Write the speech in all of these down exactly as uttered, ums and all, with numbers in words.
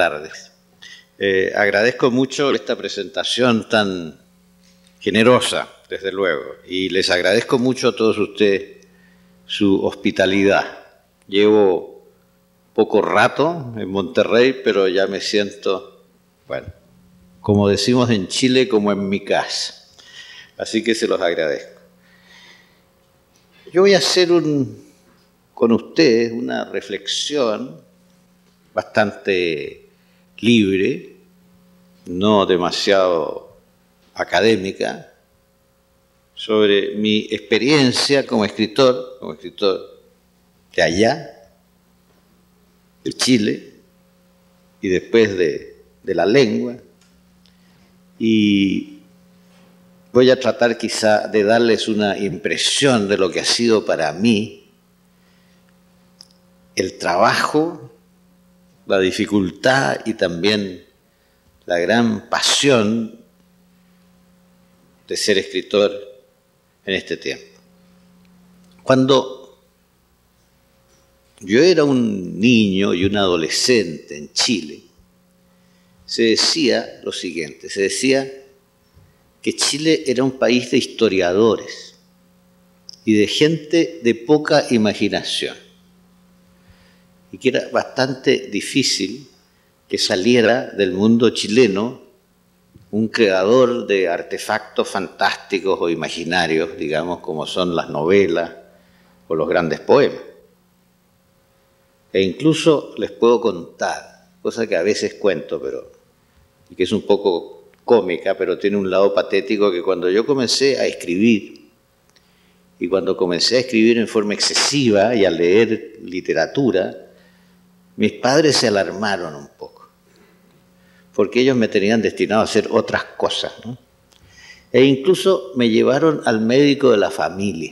tardes. Eh, agradezco mucho esta presentación tan generosa, desde luego, y les agradezco mucho a todos ustedes su hospitalidad. Llevo poco rato en Monterrey, pero ya me siento, bueno, como decimos en Chile, como en mi casa. Así que se los agradezco. Yo voy a hacer un, con ustedes una reflexión bastante libre, no demasiado académica, sobre mi experiencia como escritor, como escritor de allá, de Chile, y después de, de la lengua. Y voy a tratar quizá de darles una impresión de lo que ha sido para mí el trabajo, la dificultad y también la gran pasión de ser escritor en este tiempo. Cuando yo era un niño y un adolescente en Chile, se decía lo siguiente, se decía que Chile era un país de historiadores y de gente de poca imaginación, y que era bastante difícil que saliera del mundo chileno un creador de artefactos fantásticos o imaginarios, digamos, como son las novelas o los grandes poemas. E incluso les puedo contar, cosa que a veces cuento, pero y que es un poco cómica, pero tiene un lado patético, que cuando yo comencé a escribir, y cuando comencé a escribir en forma excesiva y a leer literatura, mis padres se alarmaron un poco, porque ellos me tenían destinado a hacer otras cosas, ¿no? E incluso me llevaron al médico de la familia.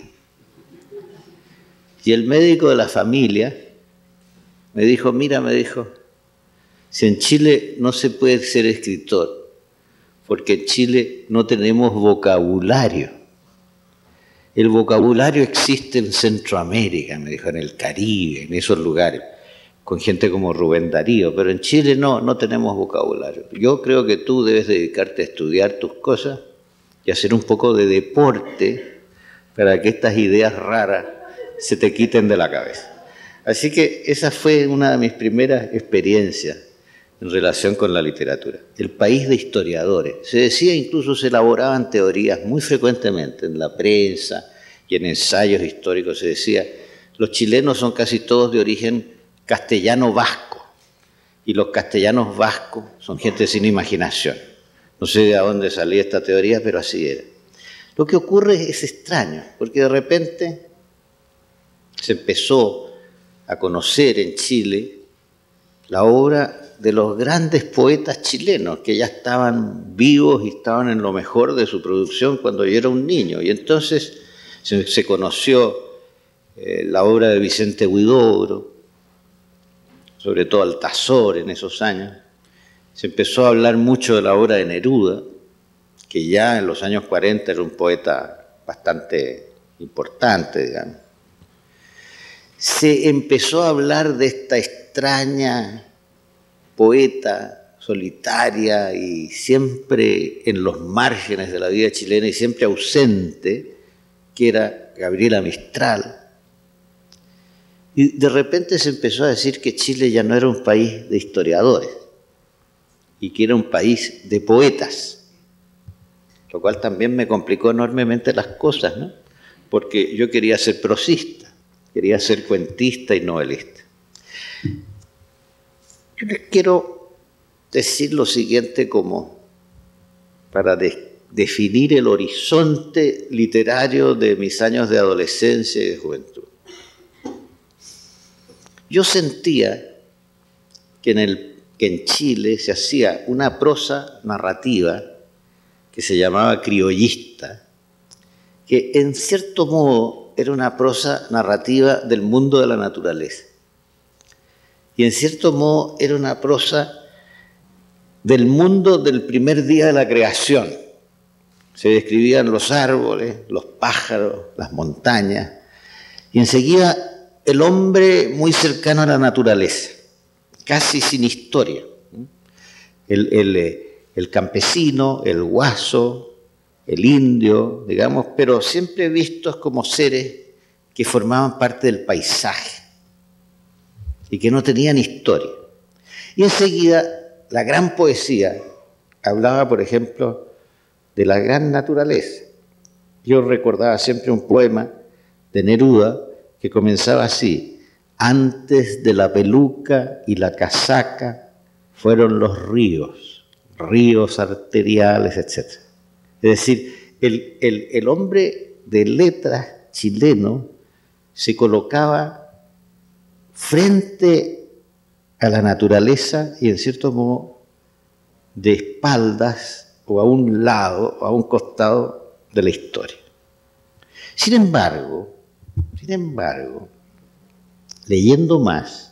Y el médico de la familia me dijo, mira, me dijo, si en Chile no se puede ser escritor, porque en Chile no tenemos vocabulario. El vocabulario existe en Centroamérica, me dijo, en el Caribe, en esos lugares, con gente como Rubén Darío, pero en Chile no, no tenemos vocabulario. Yo creo que tú debes dedicarte a estudiar tus cosas y hacer un poco de deporte para que estas ideas raras se te quiten de la cabeza. Así que esa fue una de mis primeras experiencias en relación con la literatura. El país de historiadores. Se decía, incluso se elaboraban teorías muy frecuentemente en la prensa y en ensayos históricos. Se decía, los chilenos son casi todos de origen castellano-vasco, y los castellanos vascos son gente sin imaginación. No sé de dónde salía esta teoría, pero así era. Lo que ocurre es extraño, porque de repente se empezó a conocer en Chile la obra de los grandes poetas chilenos, que ya estaban vivos y estaban en lo mejor de su producción cuando yo era un niño. Y entonces se, se conoció eh, la obra de Vicente Huidobro, sobre todo Altazor en esos años. Se empezó a hablar mucho de la obra de Neruda, que ya en los años cuarenta era un poeta bastante importante, digamos. Se empezó a hablar de esta extraña poeta solitaria y siempre en los márgenes de la vida chilena y siempre ausente, que era Gabriela Mistral. Y de repente se empezó a decir que Chile ya no era un país de historiadores y que era un país de poetas, lo cual también me complicó enormemente las cosas, ¿no? Porque yo quería ser prosista, quería ser cuentista y novelista. Yo les quiero decir lo siguiente como para de, definir el horizonte literario de mis años de adolescencia y de juventud. Yo sentía que en, el, que en Chile se hacía una prosa narrativa que se llamaba criollista, que en cierto modo era una prosa narrativa del mundo de la naturaleza. Y en cierto modo era una prosa del mundo del primer día de la creación. Se describían los árboles, los pájaros, las montañas, y enseguida el hombre muy cercano a la naturaleza, casi sin historia. el, el, el campesino, el guaso, el indio, digamos, pero siempre vistos como seres que formaban parte del paisaje y que no tenían historia. Y enseguida la gran poesía hablaba, por ejemplo, de la gran naturaleza. Yo recordaba siempre un poema de Neruda que comenzaba así: antes de la peluca y la casaca fueron los ríos, ríos arteriales, etcétera. Es decir, el, el, el hombre de letras chileno se colocaba frente a la naturaleza y en cierto modo de espaldas o a un lado o a un costado de la historia. Sin embargo, sin embargo, leyendo más,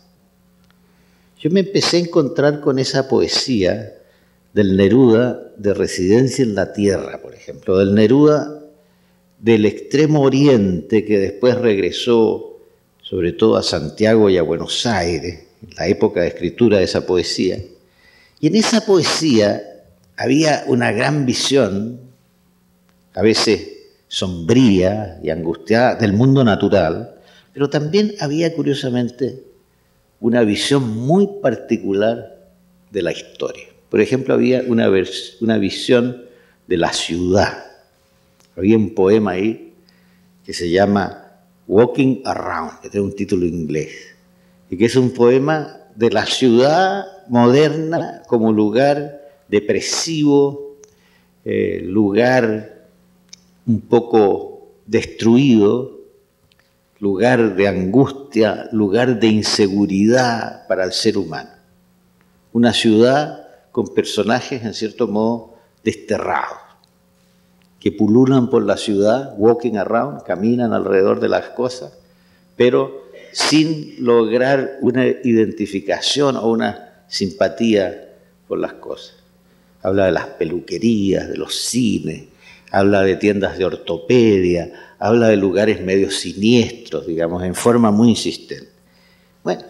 yo me empecé a encontrar con esa poesía del Neruda de Residencia en la Tierra, por ejemplo, del Neruda del Extremo Oriente, que después regresó sobre todo a Santiago y a Buenos Aires, en la época de escritura de esa poesía. Y en esa poesía había una gran visión, a veces sombría y angustiada, del mundo natural, pero también había, curiosamente, una visión muy particular de la historia. Por ejemplo, había una, una visión de la ciudad. Había un poema ahí que se llama Walking Around, que tiene un título inglés, y que es un poema de la ciudad moderna como lugar depresivo, eh, lugar un poco destruido, lugar de angustia, lugar de inseguridad para el ser humano. Una ciudad con personajes, en cierto modo, desterrados, que pululan por la ciudad, walking around, caminan alrededor de las cosas, pero sin lograr una identificación o una simpatía por las cosas. Habla de las peluquerías, de los cines, habla de tiendas de ortopedia, habla de lugares medio siniestros, digamos, en forma muy insistente. Bueno,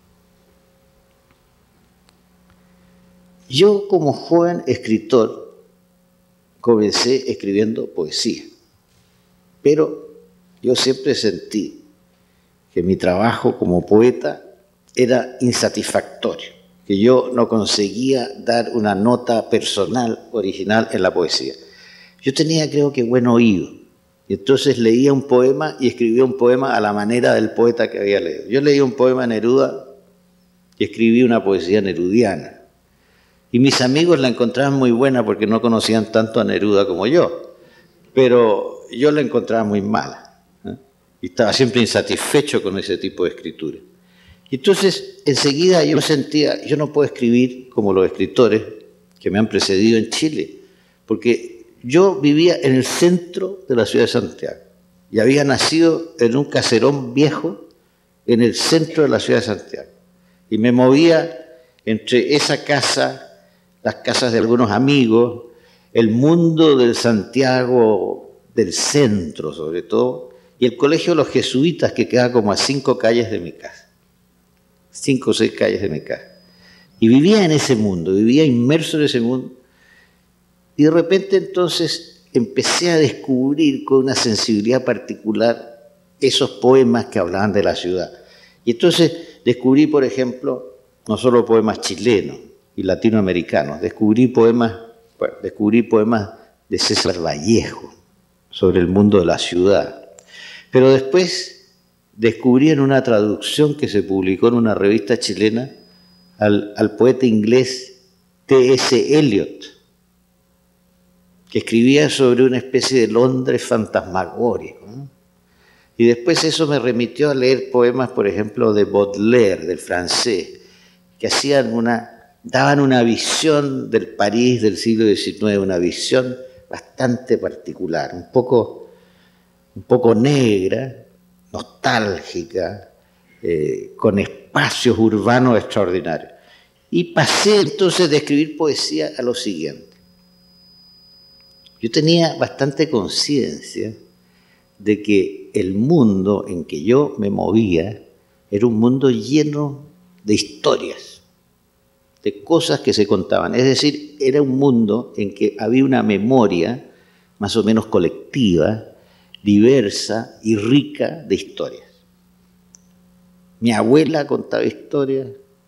yo como joven escritor comencé escribiendo poesía, pero yo siempre sentí que mi trabajo como poeta era insatisfactorio, que yo no conseguía dar una nota personal, original en la poesía. Yo tenía, creo que, buen oído, y entonces leía un poema y escribía un poema a la manera del poeta que había leído. Yo leía un poema de Neruda y escribí una poesía nerudiana. Y mis amigos la encontraban muy buena porque no conocían tanto a Neruda como yo, pero yo la encontraba muy mala, ¿eh? Y estaba siempre insatisfecho con ese tipo de escritura. Y entonces, enseguida yo sentía, yo no puedo escribir como los escritores que me han precedido en Chile, porque yo vivía en el centro de la ciudad de Santiago y había nacido en un caserón viejo en el centro de la ciudad de Santiago. Y me movía entre esa casa, las casas de algunos amigos, el mundo del Santiago del centro sobre todo, y el colegio de los jesuitas que queda como a cinco calles de mi casa, cinco o seis calles de mi casa. Y vivía en ese mundo, vivía inmerso en ese mundo, y de repente entonces empecé a descubrir con una sensibilidad particular esos poemas que hablaban de la ciudad. Y entonces descubrí, por ejemplo, no solo poemas chilenos y latinoamericanos, descubrí poemas, bueno, descubrí poemas de César Vallejo sobre el mundo de la ciudad. Pero después descubrí en una traducción que se publicó en una revista chilena al, al poeta inglés T S Eliot, que escribía sobre una especie de Londres fantasmagórico, ¿no? Y después eso me remitió a leer poemas, por ejemplo, de Baudelaire, del francés, que hacían una, daban una visión del París del siglo diecinueve, una visión bastante particular, un poco, un poco negra, nostálgica, eh, con espacios urbanos extraordinarios. Y pasé entonces de escribir poesía a lo siguiente. Yo tenía bastante conciencia de que el mundo en que yo me movía era un mundo lleno de historias, de cosas que se contaban. Es decir, era un mundo en que había una memoria más o menos colectiva, diversa y rica de historias. Mi abuela contaba historias,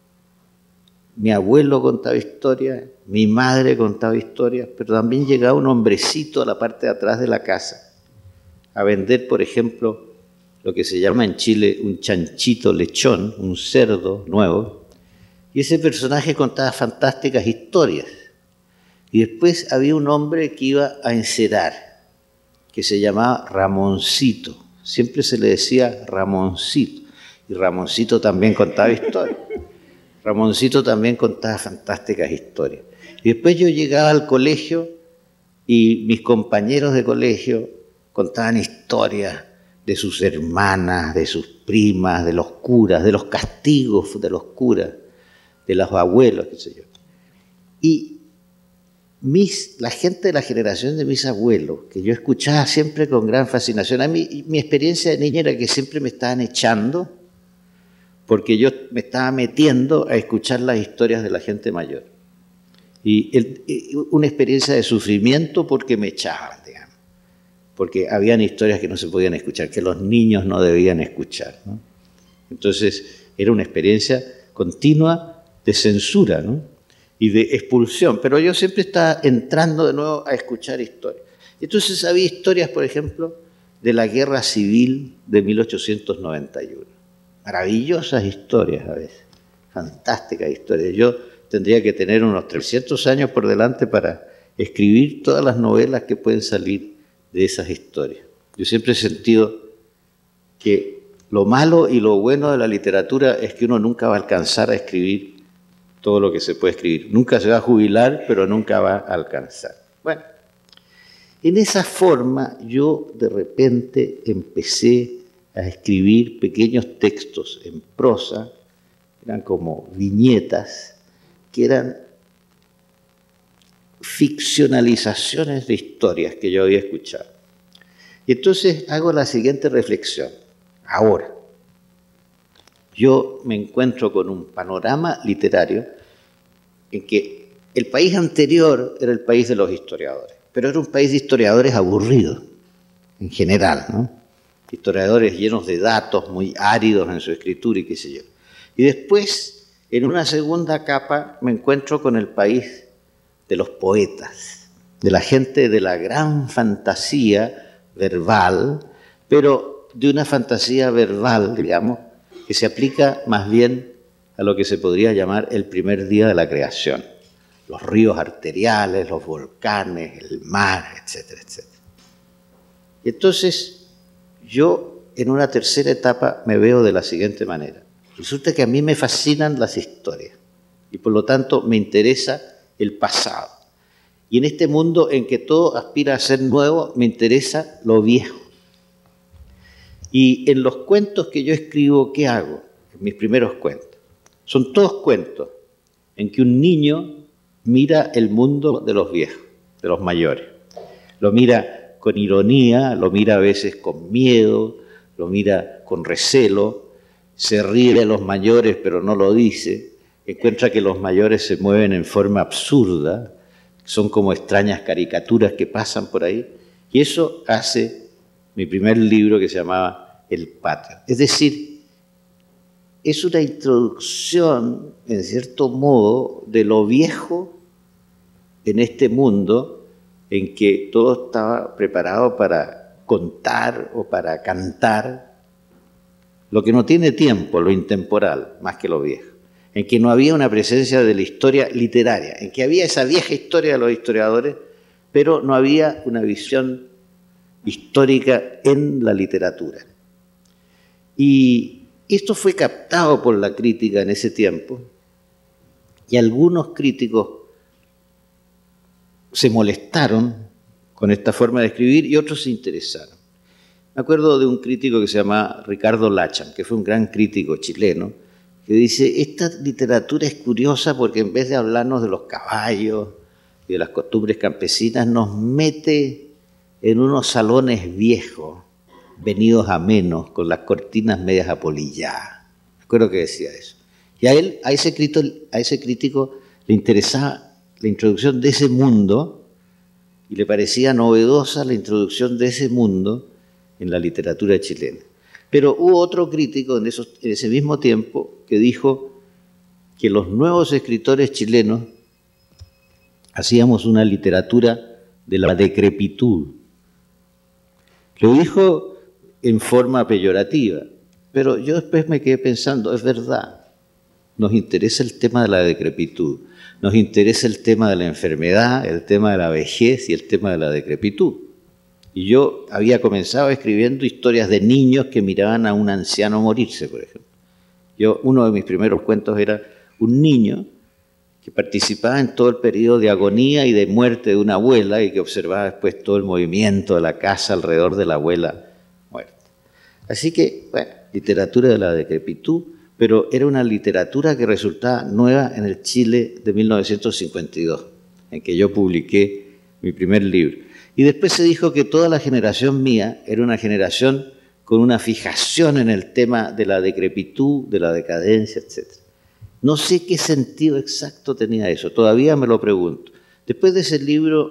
mi abuelo contaba historias, mi madre contaba historias, pero también llegaba un hombrecito a la parte de atrás de la casa a vender, por ejemplo, lo que se llama en Chile un chanchito lechón, un cerdo nuevo, y ese personaje contaba fantásticas historias. Y después había un hombre que iba a encerar, que se llamaba Ramoncito. Siempre se le decía Ramoncito. Y Ramoncito también contaba historias. Ramoncito también contaba fantásticas historias. Y después yo llegaba al colegio y mis compañeros de colegio contaban historias de sus hermanas, de sus primas, de los curas, de los castigos de los curas, de los abuelos, qué sé yo. Y mis, la gente de la generación de mis abuelos, que yo escuchaba siempre con gran fascinación, a mí mi experiencia de niña era que siempre me estaban echando porque yo me estaba metiendo a escuchar las historias de la gente mayor. Y el, una experiencia de sufrimiento porque me echaban, digamos, porque habían historias que no se podían escuchar, que los niños no debían escuchar, ¿no? Entonces era una experiencia continua de censura, ¿no? Y de expulsión, pero yo siempre estaba entrando de nuevo a escuchar historias. Entonces había historias, por ejemplo, de la Guerra Civil de mil ochocientos noventa y uno. Maravillosas historias a veces, fantásticas historias. Yo tendría que tener unos trescientos años por delante para escribir todas las novelas que pueden salir de esas historias. Yo siempre he sentido que lo malo y lo bueno de la literatura es que uno nunca va a alcanzar a escribir todo lo que se puede escribir. Nunca se va a jubilar, pero nunca va a alcanzar. Bueno, en esa forma yo de repente empecé a escribir pequeños textos en prosa, eran como viñetas, que eran ficcionalizaciones de historias que yo había escuchado. Y entonces hago la siguiente reflexión. Ahora, yo me encuentro con un panorama literario en que el país anterior era el país de los historiadores, pero era un país de historiadores aburridos, en general, ¿no? Historiadores llenos de datos, muy áridos en su escritura y qué sé yo. Y después, en una segunda capa, me encuentro con el país de los poetas, de la gente de la gran fantasía verbal, pero de una fantasía verbal, digamos, que se aplica más bien a lo que se podría llamar el primer día de la creación. Los ríos arteriales, los volcanes, el mar, etcétera, etcétera. Y entonces, yo en una tercera etapa me veo de la siguiente manera. Resulta que a mí me fascinan las historias y por lo tanto me interesa el pasado. Y en este mundo en que todo aspira a ser nuevo, me interesa lo viejo. Y en los cuentos que yo escribo, ¿qué hago? En mis primeros cuentos. Son todos cuentos en que un niño mira el mundo de los viejos, de los mayores. Lo mira con ironía, lo mira a veces con miedo, lo mira con recelo, se ríe de los mayores pero no lo dice, encuentra que los mayores se mueven en forma absurda, son como extrañas caricaturas que pasan por ahí, y eso hace mi primer libro que se llamaba El Patio. Es decir, es una introducción, en cierto modo, de lo viejo en este mundo en que todo estaba preparado para contar o para cantar lo que no tiene tiempo, lo intemporal, más que lo viejo, en que no había una presencia de la historia literaria, en que había esa vieja historia de los historiadores, pero no había una visión histórica en la literatura. Y esto fue captado por la crítica en ese tiempo, y algunos críticos se molestaron con esta forma de escribir y otros se interesaron. Me acuerdo de un crítico que se llama Ricardo Lachan, que fue un gran crítico chileno, que dice, esta literatura es curiosa porque en vez de hablarnos de los caballos y de las costumbres campesinas, nos mete en unos salones viejos, venidos a menos, con las cortinas medias apolilladas. Me acuerdo que decía eso. Y a él, a ese crítico, a ese crítico le interesaba la introducción de ese mundo y le parecía novedosa la introducción de ese mundo en la literatura chilena. Pero hubo otro crítico en, esos, en ese mismo tiempo que dijo que los nuevos escritores chilenos hacíamos una literatura de la decrepitud. Lo dijo en forma peyorativa, pero yo después me quedé pensando, es verdad, nos interesa el tema de la decrepitud, nos interesa el tema de la enfermedad, el tema de la vejez y el tema de la decrepitud. Y yo había comenzado escribiendo historias de niños que miraban a un anciano morirse, por ejemplo. Yo, uno de mis primeros cuentos era un niño que participaba en todo el periodo de agonía y de muerte de una abuela y que observaba después todo el movimiento de la casa alrededor de la abuela muerta. Así que, bueno, literatura de la decrepitud, pero era una literatura que resultaba nueva en el Chile de mil novecientos cincuenta y dos, en que yo publiqué mi primer libro. Y después se dijo que toda la generación mía era una generación con una fijación en el tema de la decrepitud, de la decadencia, etcétera. No sé qué sentido exacto tenía eso, todavía me lo pregunto. Después de ese libro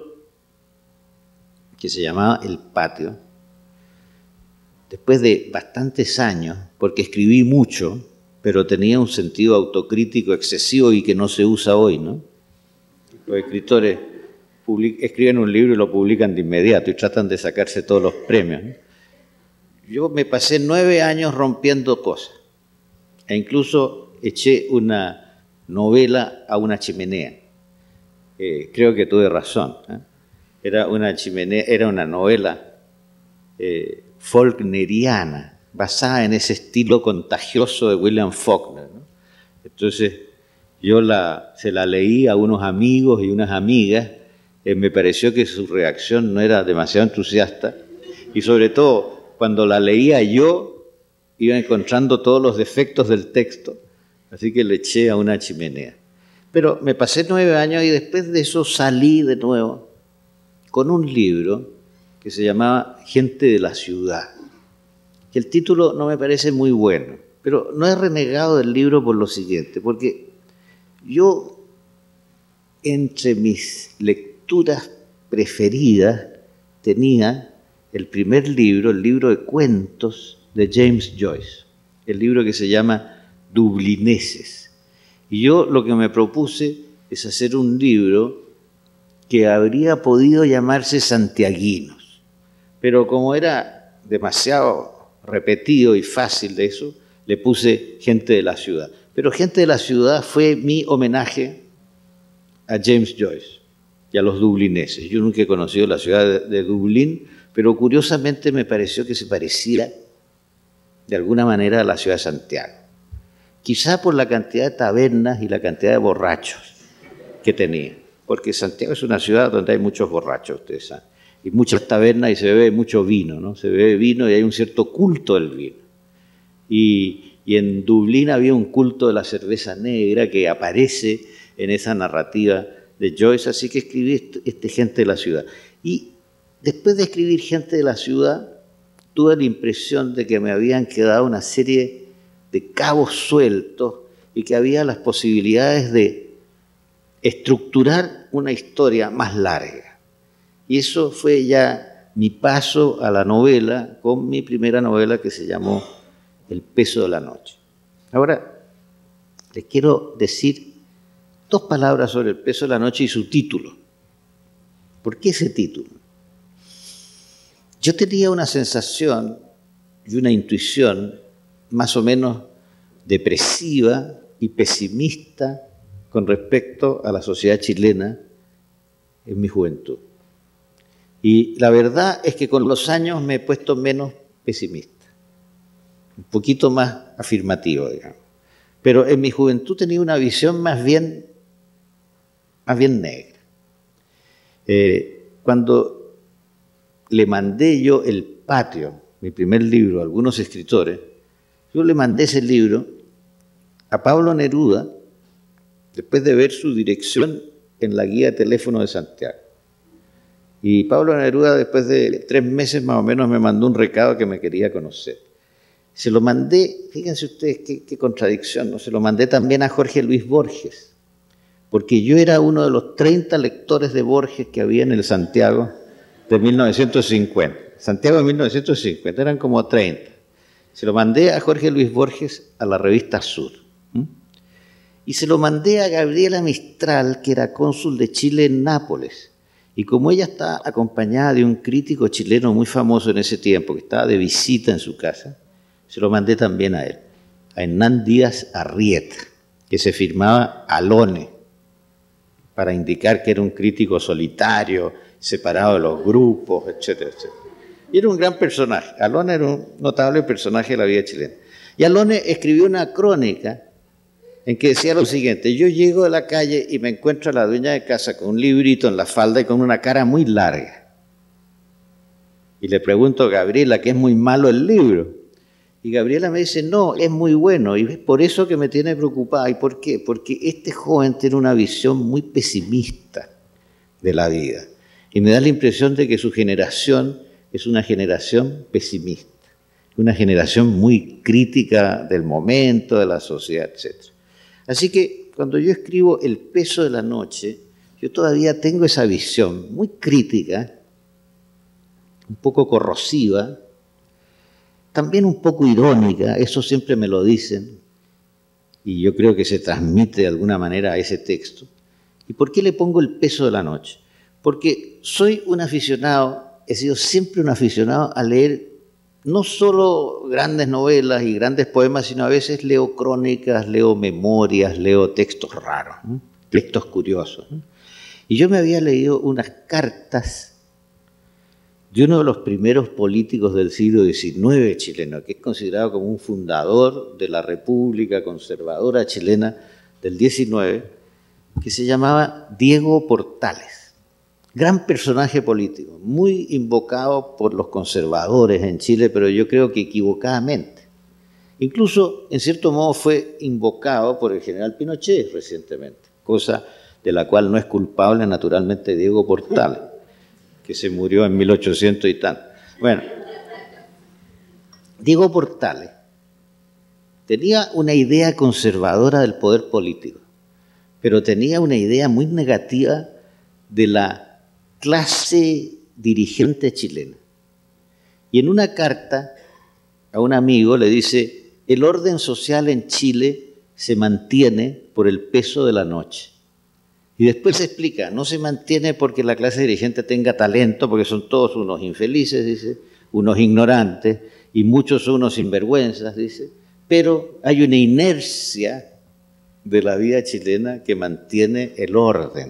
que se llamaba El Patio, después de bastantes años, porque escribí mucho, pero tenía un sentido autocrítico excesivo y que no se usa hoy, ¿no? Los escritores escriben un libro y lo publican de inmediato y tratan de sacarse todos los premios, ¿no? Yo me pasé nueve años rompiendo cosas e incluso eché una novela a una chimenea. Eh, creo que tuve razón, ¿eh? Era una chimenea, era una novela eh, faulkneriana, basada en ese estilo contagioso de William Faulkner, ¿no? Entonces yo la, se la leí a unos amigos y unas amigas, eh, me pareció que su reacción no era demasiado entusiasta y sobre todo cuando la leía yo iba encontrando todos los defectos del texto, así que le eché a una chimenea. Pero me pasé nueve años y después de eso salí de nuevo con un libro que se llamaba Gente de la Ciudad. Que el título no me parece muy bueno, pero no he renegado del libro por lo siguiente, porque yo, entre mis lecturas preferidas, tenía el primer libro, el libro de cuentos de James Joyce, el libro que se llama Dublineses. Y yo lo que me propuse es hacer un libro que habría podido llamarse Santiaguinos, pero como era demasiado repetido y fácil de eso, le puse Gente de la Ciudad. Pero Gente de la Ciudad fue mi homenaje a James Joyce y a los dublineses. Yo nunca he conocido la ciudad de, de Dublín, pero curiosamente me pareció que se pareciera de alguna manera a la ciudad de Santiago. Quizá por la cantidad de tabernas y la cantidad de borrachos que tenía, porque Santiago es una ciudad donde hay muchos borrachos, ustedes saben, y muchas tabernas y se bebe mucho vino, ¿no? Se bebe vino y hay un cierto culto del vino. Y, y en Dublín había un culto de la cerveza negra que aparece en esa narrativa de Joyce, así que escribí este, este Gente de la Ciudad. Y después de escribir Gente de la Ciudad, tuve la impresión de que me habían quedado una serie de cabos sueltos y que había las posibilidades de estructurar una historia más larga. Y eso fue ya mi paso a la novela, con mi primera novela que se llamó El peso de la noche. Ahora, les quiero decir dos palabras sobre El peso de la noche y su título. ¿Por qué ese título? Yo tenía una sensación y una intuición más o menos depresiva y pesimista con respecto a la sociedad chilena en mi juventud. Y la verdad es que con los años me he puesto menos pesimista, un poquito más afirmativo, digamos. Pero en mi juventud tenía una visión más bien, más bien negra. Eh, cuando le mandé yo El Patio, mi primer libro, a algunos escritores, yo le mandé ese libro a Pablo Neruda después de ver su dirección en la guía de teléfono de Santiago. Y Pablo Neruda, después de tres meses más o menos, me mandó un recado que me quería conocer. Se lo mandé, fíjense ustedes qué, qué contradicción, ¿no? Se lo mandé también a Jorge Luis Borges, porque yo era uno de los treinta lectores de Borges que había en el Santiago de mil novecientos cincuenta. Santiago de mil novecientos cincuenta, eran como treinta. Se lo mandé a Jorge Luis Borges a la revista Sur. ¿Mm? Y se lo mandé a Gabriela Mistral, que era cónsul de Chile en Nápoles. Y como ella está acompañada de un crítico chileno muy famoso en ese tiempo, que estaba de visita en su casa, se lo mandé también a él, a Hernán Díaz Arrieta, que se firmaba Alone, para indicar que era un crítico solitario, separado de los grupos, etcétera, etcétera. Y era un gran personaje. Alone era un notable personaje de la vida chilena. Y Alone escribió una crónica en que decía lo siguiente: yo llego de la calle y me encuentro a la dueña de casa con un librito en la falda y con una cara muy larga. Y le pregunto a Gabriela que es muy malo el libro. Y Gabriela me dice, no, es muy bueno, y es por eso que me tiene preocupada. ¿Y por qué? Porque este joven tiene una visión muy pesimista de la vida. Y me da la impresión de que su generación es una generación pesimista, una generación muy crítica del momento, de la sociedad, etcétera. Así que cuando yo escribo El peso de la noche, yo todavía tengo esa visión muy crítica, un poco corrosiva, también un poco irónica, eso siempre me lo dicen, y yo creo que se transmite de alguna manera a ese texto. ¿Y por qué le pongo El peso de la noche? Porque soy un aficionado, he sido siempre un aficionado a leer no solo grandes novelas y grandes poemas, sino a veces leo crónicas, leo memorias, leo textos raros, ¿no? Textos curiosos, ¿no? Y yo me había leído unas cartas de uno de los primeros políticos del siglo diecinueve chileno, que es considerado como un fundador de la República Conservadora Chilena del diecinueve, que se llamaba Diego Portales. Gran personaje político, muy invocado por los conservadores en Chile, pero yo creo que equivocadamente. Incluso, en cierto modo, fue invocado por el general Pinochet recientemente, cosa de la cual no es culpable naturalmente Diego Portales, que se murió en mil ochocientos y tanto. Bueno, Diego Portales tenía una idea conservadora del poder político, pero tenía una idea muy negativa de la clase dirigente chilena. Y en una carta a un amigo le dice, el orden social en Chile se mantiene por el peso de la noche. Y después se explica, no se mantiene porque la clase dirigente tenga talento, porque son todos unos infelices, dice, unos ignorantes, y muchos son unos sinvergüenzas, dice, pero hay una inercia de la vida chilena que mantiene el orden.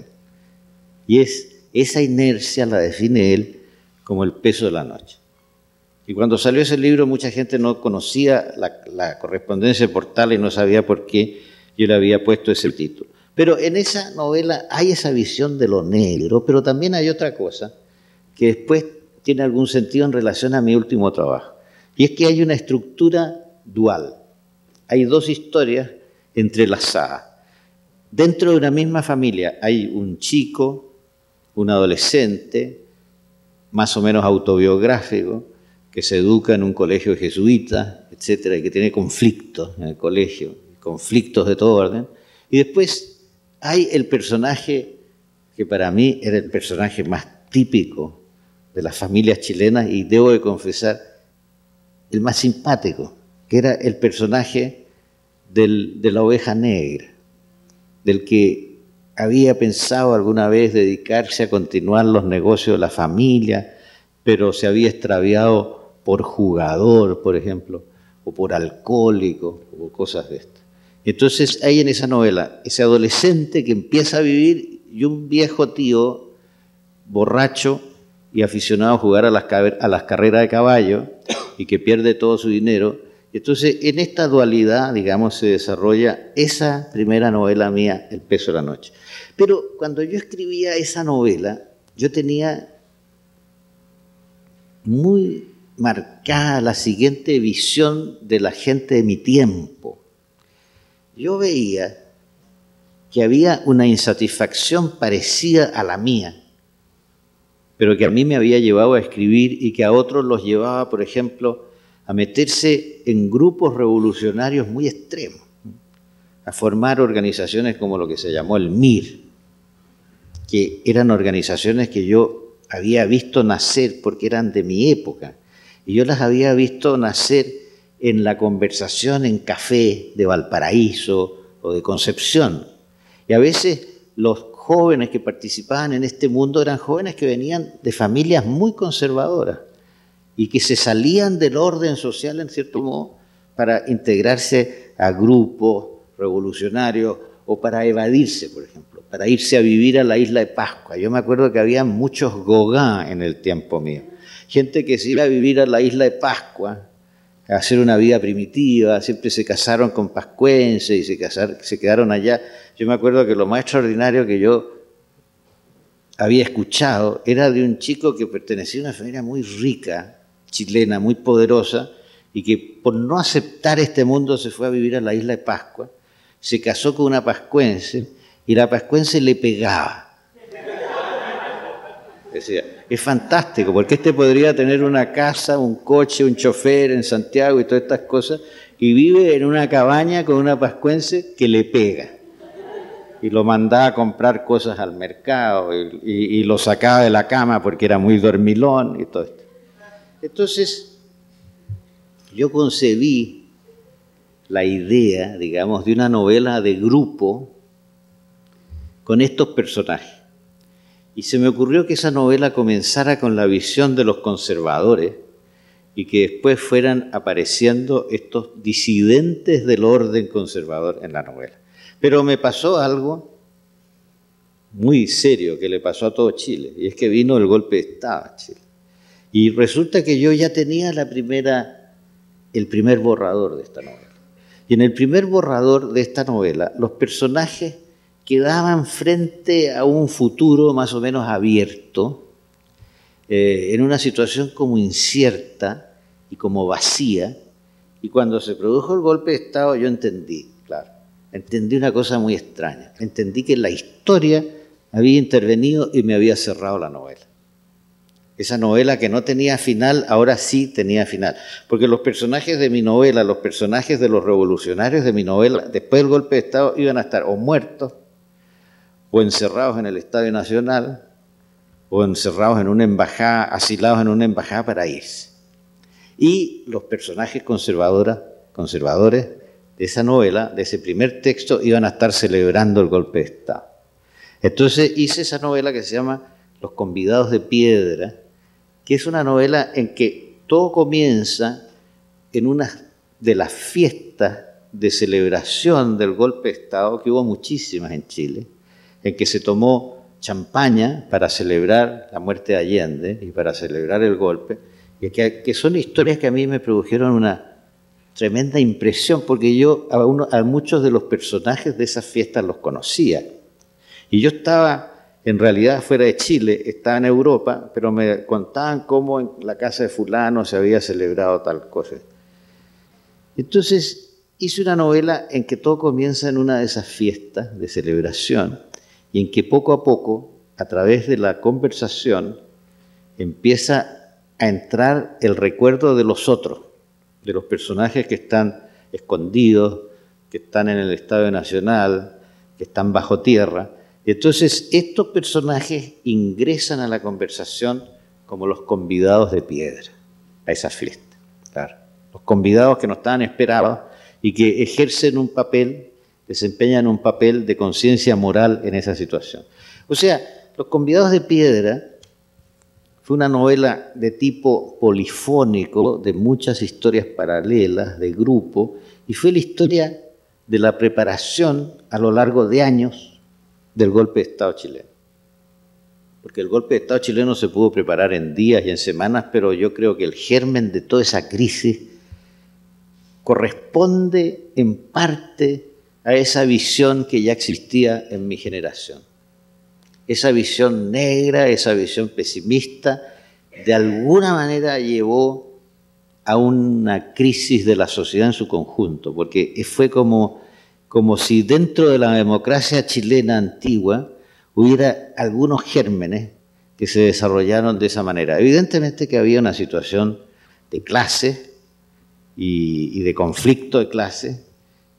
Y es esa inercia la define él como el peso de la noche. Y cuando salió ese libro, mucha gente no conocía la, la correspondencia de Portales y no sabía por qué yo le había puesto ese título. Pero en esa novela hay esa visión de lo negro, pero también hay otra cosa que después tiene algún sentido en relación a mi último trabajo. Y es que hay una estructura dual. Hay dos historias entrelazadas. Dentro de una misma familia hay un chico, un adolescente, más o menos autobiográfico, que se educa en un colegio jesuita, etcétera, y que tiene conflictos en el colegio, conflictos de todo orden. Y después hay el personaje que para mí era el personaje más típico de las familias chilenas y debo de confesar, el más simpático, que era el personaje del, de la oveja negra, del que había pensado alguna vez dedicarse a continuar los negocios de la familia, pero se había extraviado por jugador, por ejemplo, o por alcohólico, o cosas de estas. Entonces hay en esa novela ese adolescente que empieza a vivir y un viejo tío borracho y aficionado a jugar a las, a las carreras de caballo y que pierde todo su dinero. Entonces, en esta dualidad, digamos, se desarrolla esa primera novela mía, El peso de la noche. Pero cuando yo escribía esa novela, yo tenía muy marcada la siguiente visión de la gente de mi tiempo. Yo veía que había una insatisfacción parecida a la mía, pero que a mí me había llevado a escribir y que a otros los llevaba, por ejemplo, a meterse en grupos revolucionarios muy extremos, a formar organizaciones como lo que se llamó el M I R, que eran organizaciones que yo había visto nacer porque eran de mi época, y yo las había visto nacer en la conversación en café de Valparaíso o de Concepción. Y a veces los jóvenes que participaban en este mundo eran jóvenes que venían de familias muy conservadoras y que se salían del orden social, en cierto modo, para integrarse a grupos revolucionarios o para evadirse, por ejemplo, para irse a vivir a la isla de Pascua. Yo me acuerdo que había muchos Gauguin en el tiempo mío, gente que se iba a vivir a la isla de Pascua, a hacer una vida primitiva, siempre se casaron con pascuenses y se, casaron, se quedaron allá. Yo me acuerdo que lo más extraordinario que yo había escuchado era de un chico que pertenecía a una familia muy rica, chilena, muy poderosa, y que por no aceptar este mundo se fue a vivir a la isla de Pascua, se casó con una pascuense y la pascuense le pegaba. Decía, es fantástico, porque este podría tener una casa, un coche, un chofer en Santiago y todas estas cosas, y vive en una cabaña con una pascuense que le pega. Y lo mandaba a comprar cosas al mercado y, y, y lo sacaba de la cama porque era muy dormilón y todo esto. Entonces, yo concebí la idea, digamos, de una novela de grupo con estos personajes. Y se me ocurrió que esa novela comenzara con la visión de los conservadores y que después fueran apareciendo estos disidentes del orden conservador en la novela. Pero me pasó algo muy serio que le pasó a todo Chile, y es que vino el golpe de Estado a Chile. Y resulta que yo ya tenía la primera, el primer borrador de esta novela. Y en el primer borrador de esta novela, los personajes quedaban frente a un futuro más o menos abierto, eh, en una situación como incierta y como vacía. Y cuando se produjo el golpe de Estado yo entendí, claro, entendí una cosa muy extraña. Entendí que la historia había intervenido y me había cerrado la novela. Esa novela que no tenía final, ahora sí tenía final. Porque los personajes de mi novela, los personajes de los revolucionarios de mi novela, después del golpe de Estado iban a estar o muertos, o encerrados en el Estadio Nacional, o encerrados en una embajada, asilados en una embajada para irse. Y los personajes conservadores de esa novela, de ese primer texto, iban a estar celebrando el golpe de Estado. Entonces hice esa novela que se llama Los convidados de piedra, que es una novela en que todo comienza en una de las fiestas de celebración del golpe de Estado, que hubo muchísimas en Chile, en que se tomó champaña para celebrar la muerte de Allende y para celebrar el golpe, y que, que son historias que a mí me produjeron una tremenda impresión, porque yo a, uno, a muchos de los personajes de esas fiestas los conocía. Y yo estaba, en realidad, fuera de Chile, estaba en Europa, pero me contaban cómo en la casa de fulano se había celebrado tal cosa. Entonces hice una novela en que todo comienza en una de esas fiestas de celebración, y en que poco a poco, a través de la conversación, empieza a entrar el recuerdo de los otros, de los personajes que están escondidos, que están en el Estadio Nacional, que están bajo tierra. Y entonces estos personajes ingresan a la conversación como los convidados de piedra a esa fiesta. Claro. Los convidados que no estaban esperados y que ejercen un papel, desempeñan un papel de conciencia moral en esa situación. O sea, Los convidados de piedra fue una novela de tipo polifónico, de muchas historias paralelas, de grupo, y fue la historia de la preparación a lo largo de años del golpe de Estado chileno. Porque el golpe de Estado chileno se pudo preparar en días y en semanas, pero yo creo que el germen de toda esa crisis corresponde en parte a esa visión que ya existía en mi generación. Esa visión negra, esa visión pesimista, de alguna manera llevó a una crisis de la sociedad en su conjunto, porque fue como, como si dentro de la democracia chilena antigua hubiera algunos gérmenes que se desarrollaron de esa manera. Evidentemente que había una situación de clase y, y de conflicto de clase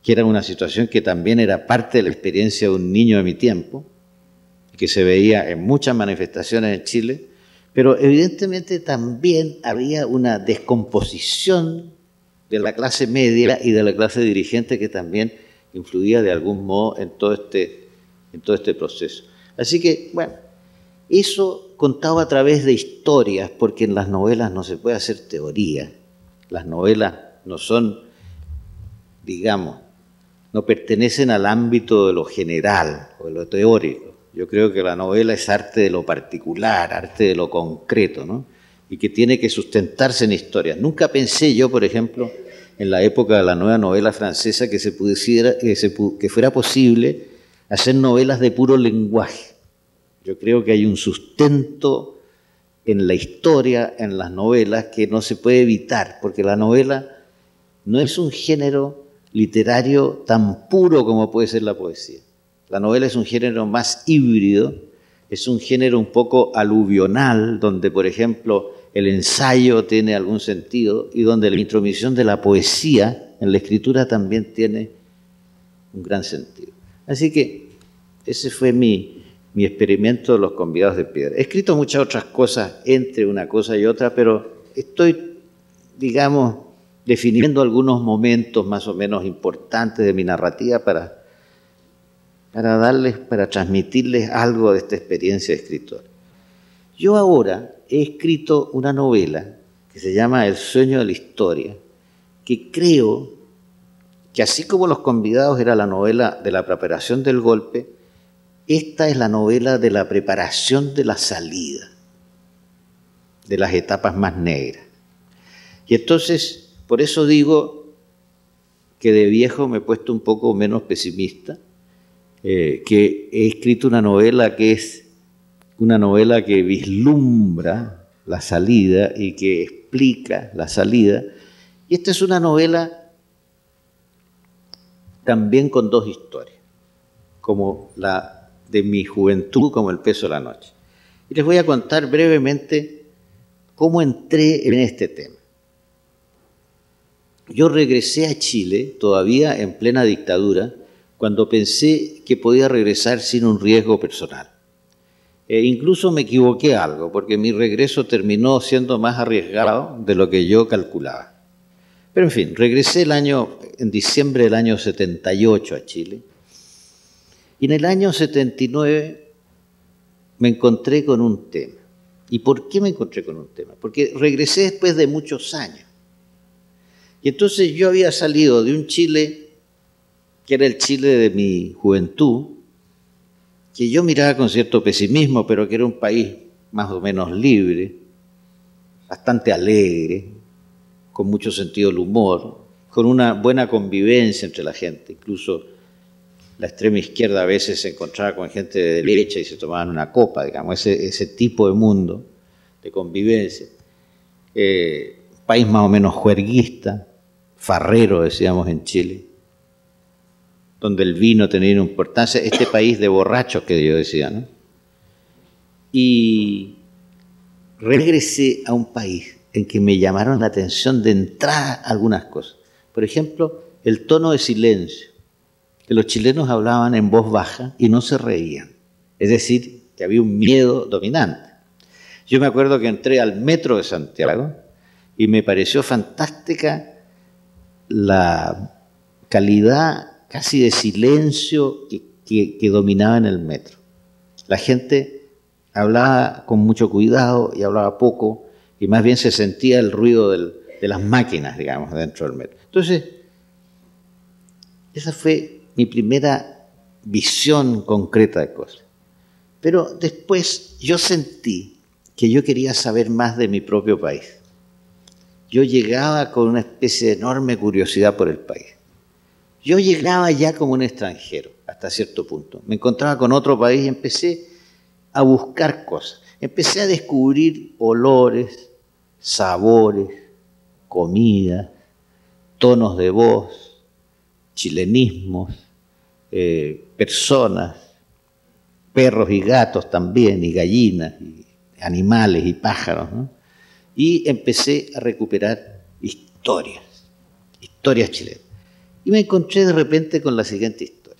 que era una situación que también era parte de la experiencia de un niño de mi tiempo, que se veía en muchas manifestaciones en Chile, pero evidentemente también había una descomposición de la clase media y de la clase dirigente que también influía de algún modo en todo este, en todo este proceso. Así que, bueno, eso contado a través de historias, porque en las novelas no se puede hacer teoría. Las novelas no son, digamos, no pertenecen al ámbito de lo general o de lo teórico. Yo creo que la novela es arte de lo particular, arte de lo concreto, ¿no? Y que tiene que sustentarse en historias. Nunca pensé yo, por ejemplo, en la época de la nueva novela francesa, que, se pudiera, que, se, que fuera posible hacer novelas de puro lenguaje. Yo creo que hay un sustento en la historia, en las novelas, que no se puede evitar, porque la novela no es un género literario tan puro como puede ser la poesía. La novela es un género más híbrido, es un género un poco aluvional, donde, por ejemplo, el ensayo tiene algún sentido y donde la intromisión de la poesía en la escritura también tiene un gran sentido. Así que ese fue mi, mi experimento de Los convidados de piedra. He escrito muchas otras cosas entre una cosa y otra, pero estoy, digamos, definiendo algunos momentos más o menos importantes de mi narrativa para, para darles, para transmitirles algo de esta experiencia de escritor. Yo ahora he escrito una novela que se llama El sueño de la historia, que creo que así como Los convidados era la novela de la preparación del golpe, esta es la novela de la preparación de la salida, de las etapas más negras. Y entonces, por eso digo que de viejo me he puesto un poco menos pesimista, eh, que he escrito una novela que es una novela que vislumbra la salida y que explica la salida. Y esta es una novela también con dos historias, como la de mi juventud, como El peso de la noche. Y les voy a contar brevemente cómo entré en este tema. Yo regresé a Chile, todavía en plena dictadura, cuando pensé que podía regresar sin un riesgo personal. E incluso me equivoqué algo, porque mi regreso terminó siendo más arriesgado de lo que yo calculaba. Pero en fin, regresé el año, en diciembre del año setenta y ocho a Chile, y en el año setenta y nueve me encontré con un tema. ¿Y por qué me encontré con un tema? Porque regresé después de muchos años. Y entonces yo había salido de un Chile, que era el Chile de mi juventud, que yo miraba con cierto pesimismo, pero que era un país más o menos libre, bastante alegre, con mucho sentido del humor, con una buena convivencia entre la gente. Incluso la extrema izquierda a veces se encontraba con gente de derecha y se tomaban una copa, digamos, ese, ese tipo de mundo de convivencia. Eh, país más o menos juerguista, farrero, decíamos en Chile, donde el vino tenía una importancia, este país de borrachos que yo decía, ¿no? Y regresé a un país en que me llamaron la atención de entrada algunas cosas. Por ejemplo, el tono de silencio, que los chilenos hablaban en voz baja y no se reían. Es decir, que había un miedo dominante. Yo me acuerdo que entré al metro de Santiago y me pareció fantástica la calidad casi de silencio que, que, que dominaba en el metro. La gente hablaba con mucho cuidado y hablaba poco, y más bien se sentía el ruido del, de las máquinas, digamos, dentro del metro. Entonces, esa fue mi primera visión concreta de cosas. Pero después yo sentí que yo quería saber más de mi propio país. Yo llegaba con una especie de enorme curiosidad por el país. Yo llegaba ya como un extranjero, hasta cierto punto. Me encontraba con otro país y empecé a buscar cosas. Empecé a descubrir olores, sabores, comidas, tonos de voz, chilenismos, eh, personas, perros y gatos también, y gallinas, y animales y pájaros, ¿no? Y empecé a recuperar historias, historias chilenas. Y me encontré de repente con la siguiente historia.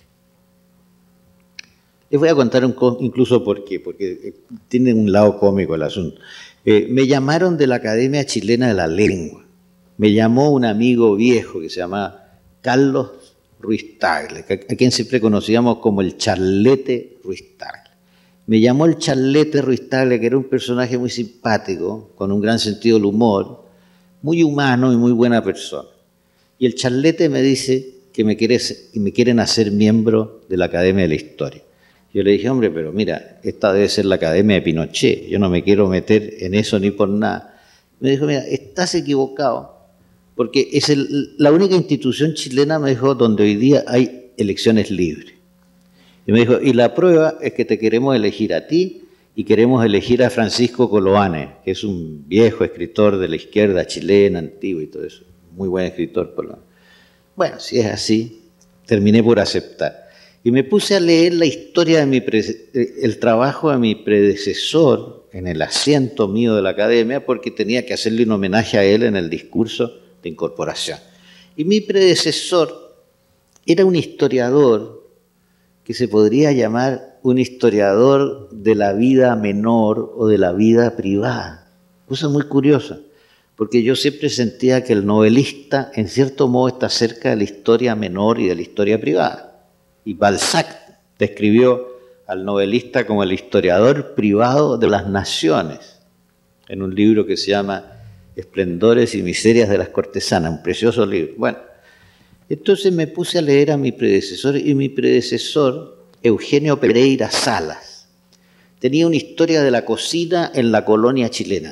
Les voy a contar un, incluso por qué, porque tiene un lado cómico el asunto. Eh, me llamaron de la Academia Chilena de la Lengua. Me llamó un amigo viejo que se llama Carlos Ruiz Tagle, a quien siempre conocíamos como el Charlete Ruiz Tagle. Me llamó el Charlete Ruiz Tagle, que era un personaje muy simpático, con un gran sentido del humor, muy humano y muy buena persona. Y el Charlete me dice que me, quiere, que me quieren hacer miembro de la Academia de la Historia. Yo le dije, hombre, pero mira, esta debe ser la Academia de Pinochet, yo no me quiero meter en eso ni por nada. Me dijo, mira, estás equivocado, porque es el, la única institución chilena, me dijo, donde hoy día hay elecciones libres. Y me dijo, y la prueba es que te queremos elegir a ti y queremos elegir a Francisco Coloane, que es un viejo escritor de la izquierda chilena, antiguo y todo eso. Muy buen escritor, por lo menos. Bueno, si es así, terminé por aceptar. Y me puse a leer la historia de mi el trabajo de mi predecesor en el asiento mío de la academia, porque tenía que hacerle un homenaje a él en el discurso de incorporación. Y mi predecesor era un historiador que se podría llamar un historiador de la vida menor o de la vida privada. Cosa muy curiosa, porque yo siempre sentía que el novelista, en cierto modo, está cerca de la historia menor y de la historia privada. Y Balzac describió al novelista como el historiador privado de las naciones, en un libro que se llama Esplendores y miserias de las cortesanas, un precioso libro. Bueno, entonces me puse a leer a mi predecesor, y mi predecesor, Eugenio Pereira Salas, tenía una historia de la cocina en la colonia chilena,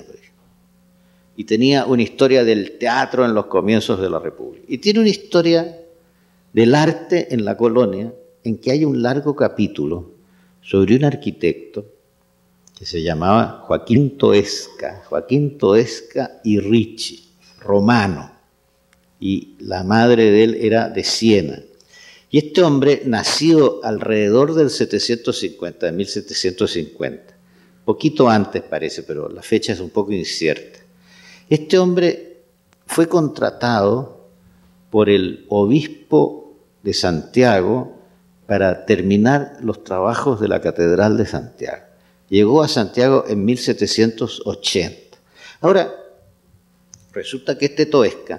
y tenía una historia del teatro en los comienzos de la República, y tiene una historia del arte en la colonia, en que hay un largo capítulo sobre un arquitecto que se llamaba Joaquín Toesca, Joaquín Toesca y Ricci, romano, y la madre de él era de Siena. Y este hombre, nacido alrededor del setecientos cincuenta, de mil setecientos cincuenta, poquito antes parece, pero la fecha es un poco incierta. Este hombre fue contratado por el obispo de Santiago para terminar los trabajos de la Catedral de Santiago. Llegó a Santiago en mil setecientos ochenta. Ahora, resulta que este Toesca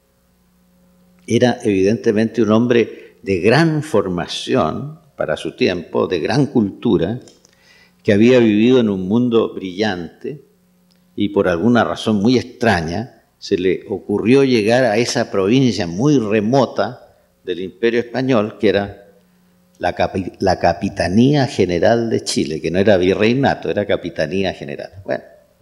era evidentemente un hombre de gran formación para su tiempo, de gran cultura, que había vivido en un mundo brillante y por alguna razón muy extraña se le ocurrió llegar a esa provincia muy remota del Imperio Español, que era la, capi la Capitanía General de Chile, que no era virreinato, era Capitanía General. Bueno,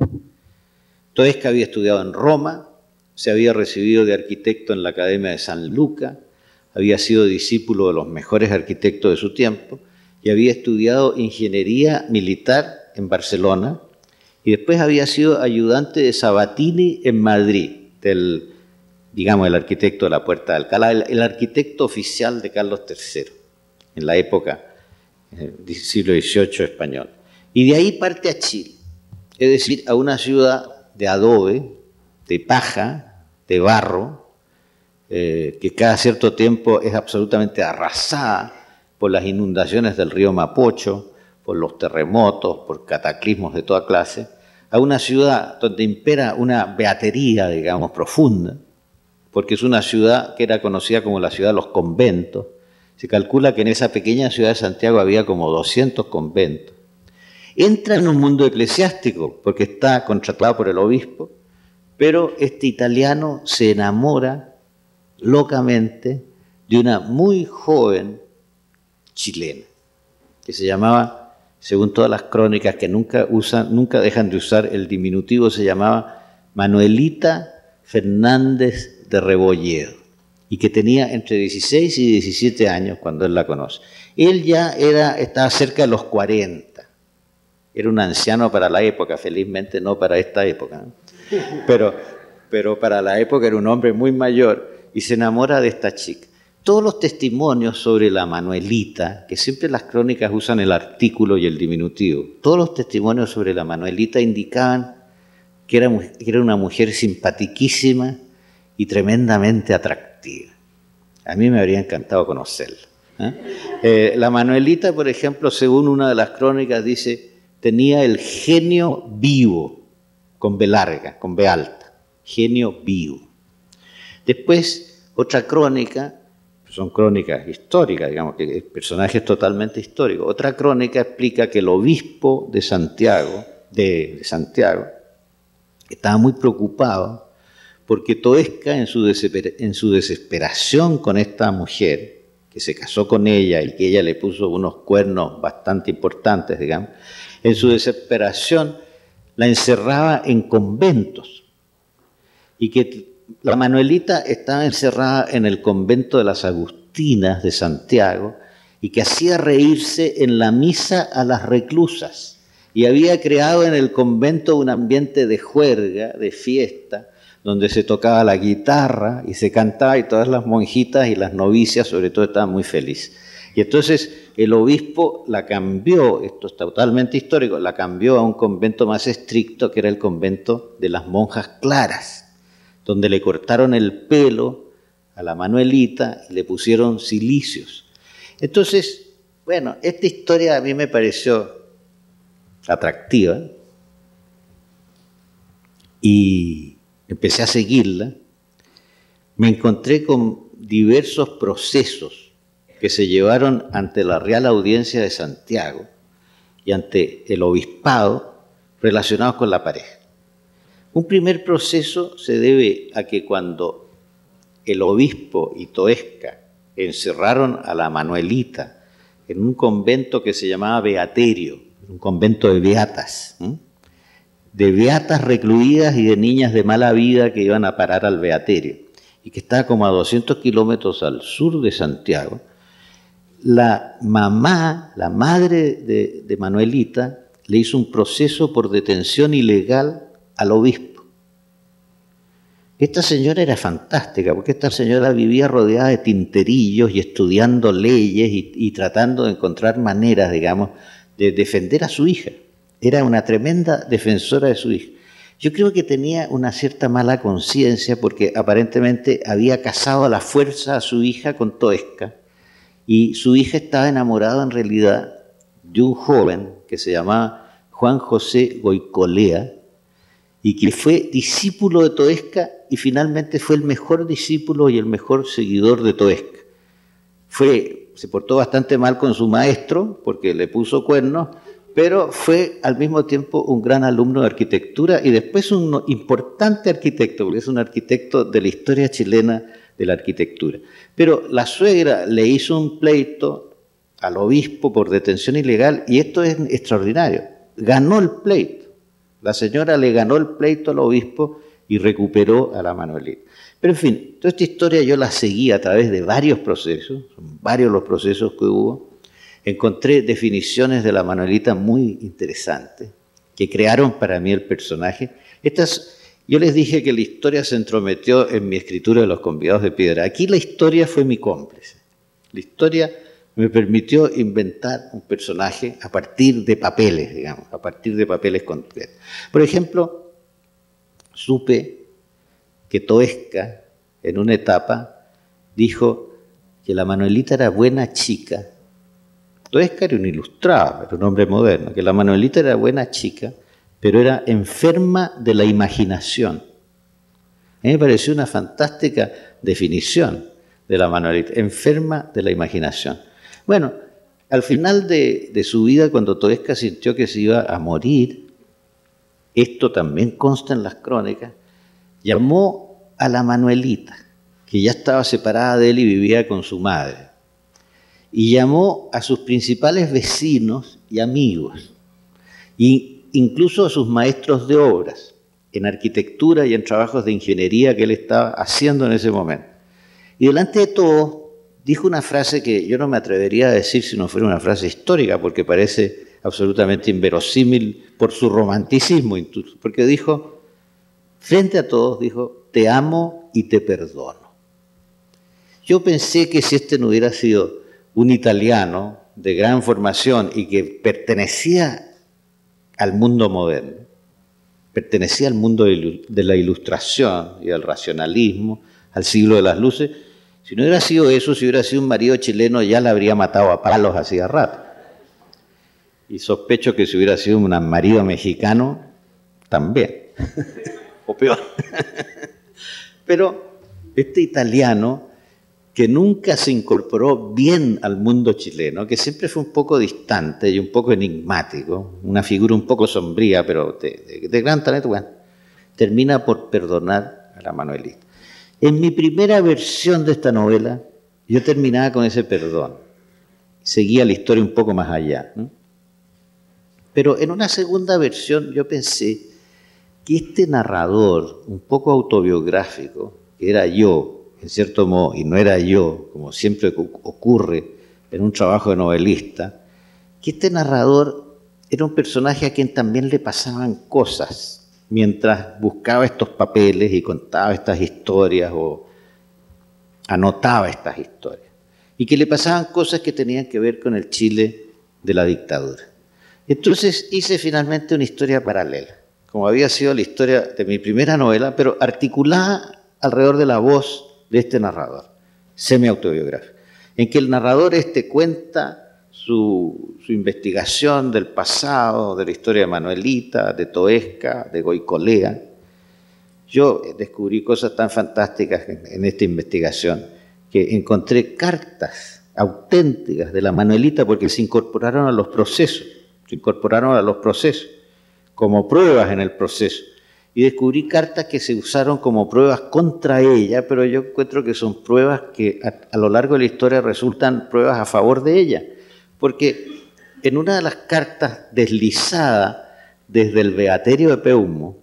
Toesca había estudiado en Roma, se había recibido de arquitecto en la Academia de San Luca, había sido discípulo de los mejores arquitectos de su tiempo y había estudiado ingeniería militar en Barcelona y después había sido ayudante de Sabatini en Madrid, del, digamos, el arquitecto de la Puerta de Alcalá, el, el arquitecto oficial de Carlos tercero, en la época del siglo dieciocho español. Y de ahí parte a Chile, es decir, a una ciudad de adobe, de paja, de barro, eh, que cada cierto tiempo es absolutamente arrasada por las inundaciones del río Mapocho, por los terremotos, por cataclismos de toda clase, a una ciudad donde impera una beatería, digamos, profunda, porque es una ciudad que era conocida como la ciudad de los conventos. Se calcula que en esa pequeña ciudad de Santiago había como doscientos conventos. Entra en un mundo eclesiástico, porque está contratado por el obispo, pero este italiano se enamora locamente de una muy joven chilena, que se llamaba, según todas las crónicas que nunca usan, nunca dejan de usar el diminutivo, se llamaba Manuelita Fernández de Rebolledo, y que tenía entre dieciséis y diecisiete años cuando él la conoce. Él ya era, estaba cerca de los cuarenta, era un anciano para la época, felizmente no para esta época, ¿no? Pero, pero para la época era un hombre muy mayor y se enamora de esta chica. Todos los testimonios sobre la Manuelita, que siempre las crónicas usan el artículo y el diminutivo, todos los testimonios sobre la Manuelita indicaban que era, que era una mujer simpatiquísima y tremendamente atractiva. A mí me habría encantado conocerla. ¿eh? Eh, la Manuelita, por ejemplo, según una de las crónicas, dice, tenía el genio vivo, con B larga, con B alta, genio vivo. Después, otra crónica, son crónicas históricas, digamos, que el personaje es totalmente histórico. Otra crónica explica que el obispo de Santiago, de, de Santiago, estaba muy preocupado porque Toesca, en su, en su desesperación con esta mujer, que se casó con ella y que ella le puso unos cuernos bastante importantes, digamos, en su desesperación la encerraba en conventos y que la Manuelita estaba encerrada en el convento de las Agustinas de Santiago y que hacía reírse en la misa a las reclusas y había creado en el convento un ambiente de juerga, de fiesta, donde se tocaba la guitarra y se cantaba y todas las monjitas y las novicias sobre todo estaban muy felices. Y entonces el obispo la cambió, esto es totalmente histórico, la cambió a un convento más estricto que era el convento de las monjas claras, donde le cortaron el pelo a la Manuelita y le pusieron cilicios. Entonces, bueno, esta historia a mí me pareció atractiva y empecé a seguirla, me encontré con diversos procesos que se llevaron ante la Real Audiencia de Santiago y ante el obispado relacionados con la pareja. Un primer proceso se debe a que cuando el obispo y Toesca encerraron a la Manuelita en un convento que se llamaba Beaterio, un convento de beatas, ¿eh? de beatas recluidas y de niñas de mala vida que iban a parar al Beaterio, y que estaba como a doscientos kilómetros al sur de Santiago, la mamá, la madre de, de Manuelita, le hizo un proceso por detención ilegal al obispo. Esta señora era fantástica, porque esta señora vivía rodeada de tinterillos y estudiando leyes y, y tratando de encontrar maneras, digamos, de defender a su hija. Era una tremenda defensora de su hija. Yo creo que tenía una cierta mala conciencia porque aparentemente había casado a la fuerza a su hija con Toesca y su hija estaba enamorada en realidad de un joven que se llamaba Juan José Goicolea y que fue discípulo de Toesca y finalmente fue el mejor discípulo y el mejor seguidor de Toesca. Fue, se portó bastante mal con su maestro porque le puso cuernos, pero fue al mismo tiempo un gran alumno de arquitectura y después un importante arquitecto, porque es un arquitecto de la historia chilena de la arquitectura. Pero la suegra le hizo un pleito al obispo por detención ilegal y esto es extraordinario. Ganó el pleito. La señora le ganó el pleito al obispo y recuperó a la Manuelita. Pero en fin, toda esta historia yo la seguí a través de varios procesos, son varios los procesos que hubo. Encontré definiciones de la Manuelita muy interesantes que crearon para mí el personaje. Estas, yo les dije que la historia se entrometió en mi escritura de Los Convidados de Piedra. Aquí la historia fue mi cómplice. La historia me permitió inventar un personaje a partir de papeles, digamos, a partir de papeles concretos. Por ejemplo, supe que Toesca, en una etapa, dijo que la Manuelita era buena chica. Toesca era un ilustrado, era un hombre moderno, que la Manuelita era buena chica, pero era enferma de la imaginación. A mí me pareció una fantástica definición de la Manuelita, enferma de la imaginación. Bueno, al final de, de su vida, cuando Toesca sintió que se iba a morir, esto también consta en las crónicas, llamó a la Manuelita, que ya estaba separada de él y vivía con su madre, y llamó a sus principales vecinos y amigos, e incluso a sus maestros de obras, en arquitectura y en trabajos de ingeniería que él estaba haciendo en ese momento. Y delante de todos dijo una frase que yo no me atrevería a decir si no fuera una frase histórica, porque parece absolutamente inverosímil por su romanticismo, porque dijo, frente a todos, dijo, te amo y te perdono. Yo pensé que si este no hubiera sido un italiano de gran formación y que pertenecía al mundo moderno, pertenecía al mundo de la ilustración y del racionalismo, al siglo de las luces, Si no hubiera sido eso, si hubiera sido un marido chileno, ya la habría matado a palos hacía rato. Y sospecho que si hubiera sido un marido mexicano, también. O peor. Pero este italiano, que nunca se incorporó bien al mundo chileno, que siempre fue un poco distante y un poco enigmático, una figura un poco sombría, pero de, de, de gran talento, bueno, termina por perdonar a la Manuelita. En mi primera versión de esta novela, yo terminaba con ese perdón. Seguía la historia un poco más allá, ¿no? Pero en una segunda versión yo pensé que este narrador, un poco autobiográfico, que era yo, en cierto modo, y no era yo, como siempre ocurre en un trabajo de novelista, que este narrador era un personaje a quien también le pasaban cosas mientras buscaba estos papeles y contaba estas historias o anotaba estas historias, y que le pasaban cosas que tenían que ver con el Chile de la dictadura. Entonces hice finalmente una historia paralela, como había sido la historia de mi primera novela, pero articulada alrededor de la voz de este narrador, semi-autobiográfico, en que el narrador este cuenta su, su investigación del pasado, de la historia de Manuelita, de Toesca, de Goicolea. Yo descubrí cosas tan fantásticas en, en esta investigación que encontré cartas auténticas de la Manuelita porque se incorporaron a los procesos, se incorporaron a los procesos como pruebas en el proceso. Y descubrí cartas que se usaron como pruebas contra ella, pero yo encuentro que son pruebas que a, a lo largo de la historia resultan pruebas a favor de ella. Porque en una de las cartas deslizada desde el Beaterio de Peumo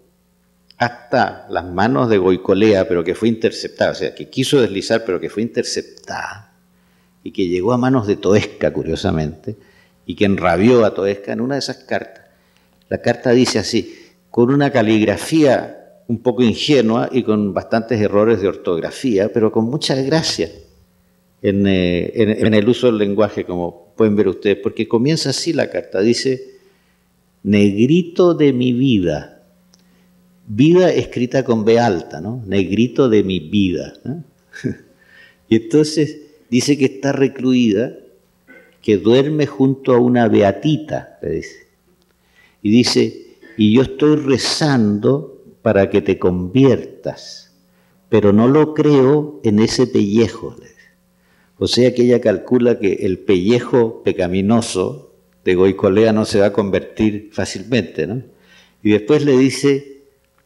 hasta las manos de Goicolea, pero que fue interceptada, o sea, que quiso deslizar, pero que fue interceptada, y que llegó a manos de Toesca, curiosamente, y que enrabió a Toesca en una de esas cartas. La carta dice así, con una caligrafía un poco ingenua y con bastantes errores de ortografía, pero con mucha gracia en, eh, en, en el uso del lenguaje, como pueden ver ustedes, porque comienza así la carta, dice, negrito de mi vida, vida escrita con B alta, ¿no? Negrito de mi vida, ¿no? Y entonces dice que está recluida, que duerme junto a una beatita, le dice, y dice, y yo estoy rezando para que te conviertas, pero no lo creo en ese pellejo. O sea que ella calcula que el pellejo pecaminoso de Goicolea no se va a convertir fácilmente, ¿no? Y después le dice,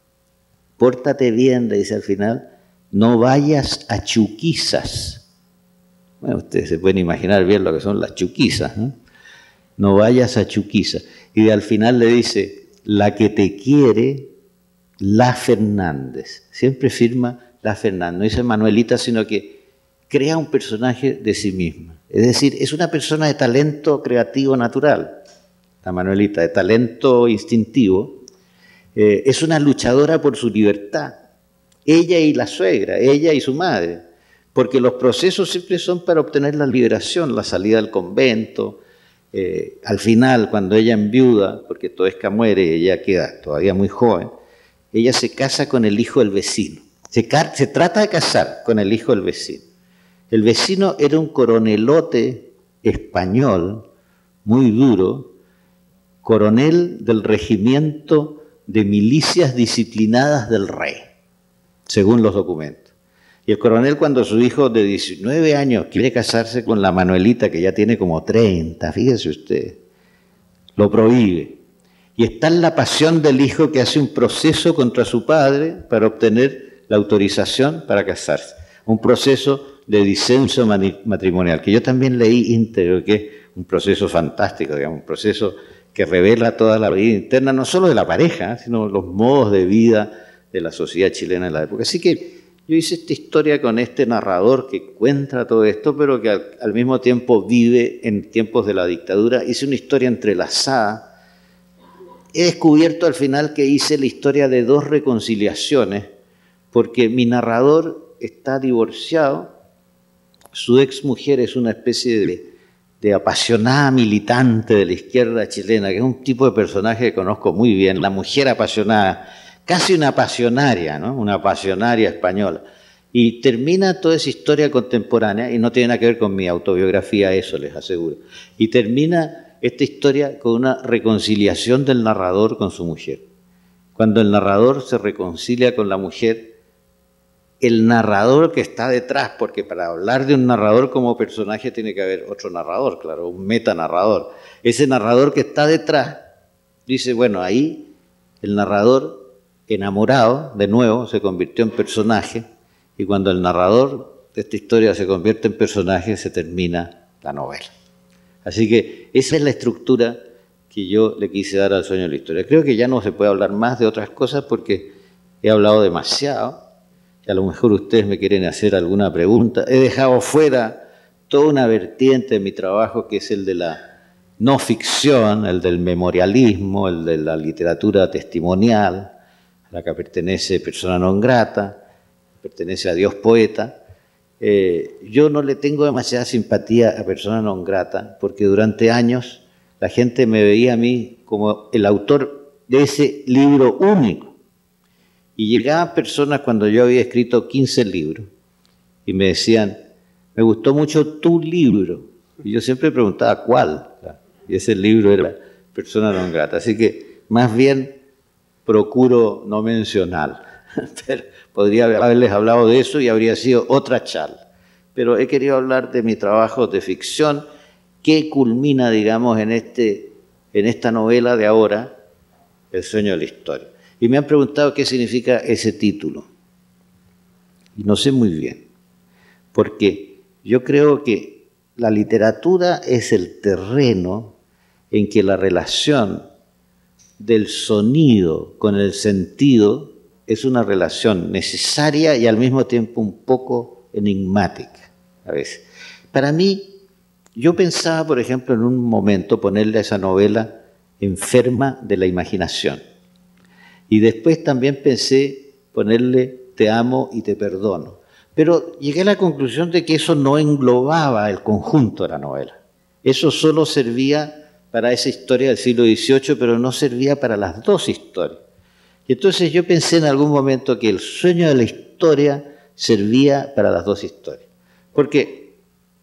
pórtate bien, le dice al final, no vayas a chuquizas. Bueno, ustedes se pueden imaginar bien lo que son las chuquizas, ¿no? No vayas a chuquizas. Y al final le dice, la que te quiere, la Fernández. Siempre firma la Fernández. No dice Manuelita, sino que crea un personaje de sí misma. Es decir, es una persona de talento creativo natural, la Manuelita, de talento instintivo. Eh, es una luchadora por su libertad. Ella y la suegra, ella y su madre. Porque los procesos siempre son para obtener la liberación, la salida del convento. Eh, al final, cuando ella enviuda, porque Toesca muere y ella queda todavía muy joven, ella se casa con el hijo del vecino. Se, se trata de casar con el hijo del vecino. El vecino era un coronelote español, muy duro, coronel del regimiento de milicias disciplinadas del rey, según los documentos. Y el coronel, cuando su hijo de diecinueve años quiere casarse con la Manuelita, que ya tiene como treinta, fíjese usted, lo prohíbe. Y está en la pasión del hijo que hace un proceso contra su padre para obtener la autorización para casarse. Un proceso de disenso matrimonial, que yo también leí íntegro, que es un proceso fantástico, digamos, un proceso que revela toda la vida interna, no solo de la pareja, sino los modos de vida de la sociedad chilena en la época. Así que yo hice esta historia con este narrador que cuenta todo esto, pero que al, al mismo tiempo vive en tiempos de la dictadura. Hice una historia entrelazada. He descubierto al final que hice la historia de dos reconciliaciones, porque mi narrador está divorciado, su exmujer es una especie de, de apasionada militante de la izquierda chilena, que es un tipo de personaje que conozco muy bien, la mujer apasionada, casi una pasionaria, ¿no? Una pasionaria española. Y termina toda esa historia contemporánea, y no tiene nada que ver con mi autobiografía, eso les aseguro. Y termina esta historia con una reconciliación del narrador con su mujer. Cuando el narrador se reconcilia con la mujer, el narrador que está detrás, porque para hablar de un narrador como personaje tiene que haber otro narrador, claro, un metanarrador. Ese narrador que está detrás dice, bueno, ahí el narrador enamorado, de nuevo, se convirtió en personaje, y cuando el narrador de esta historia se convierte en personaje, se termina la novela. Así que esa es la estructura que yo le quise dar al sueño de la historia. Creo que ya no se puede hablar más de otras cosas porque he hablado demasiado, y a lo mejor ustedes me quieren hacer alguna pregunta. He dejado fuera toda una vertiente de mi trabajo que es el de la no ficción, el del memorialismo, el de la literatura testimonial, a la que pertenece Persona non grata, pertenece a Dios poeta. Eh, yo no le tengo demasiada simpatía a Persona non grata porque durante años la gente me veía a mí como el autor de ese libro único. Y llegaban personas cuando yo había escrito quince libros y me decían, me gustó mucho tu libro. Y yo siempre preguntaba, ¿cuál? Y ese libro era Persona non grata. Así que más bien procuro no mencionar. Pero podría haberles hablado de eso y habría sido otra charla. Pero he querido hablar de mi trabajo de ficción que culmina, digamos, en, este, en esta novela de ahora, El sueño de la historia. Y me han preguntado qué significa ese título. Y no sé muy bien, porque yo creo que la literatura es el terreno en que la relación del sonido con el sentido es una relación necesaria y al mismo tiempo un poco enigmática a veces. Para mí, yo pensaba, por ejemplo, en un momento ponerle a esa novela Enferma de la imaginación. Y después también pensé ponerle Te amo y te perdono. Pero llegué a la conclusión de que eso no englobaba el conjunto de la novela. Eso solo servía para esa historia del siglo dieciocho, pero no servía para las dos historias. Y entonces yo pensé en algún momento que el sueño de la historia servía para las dos historias. Porque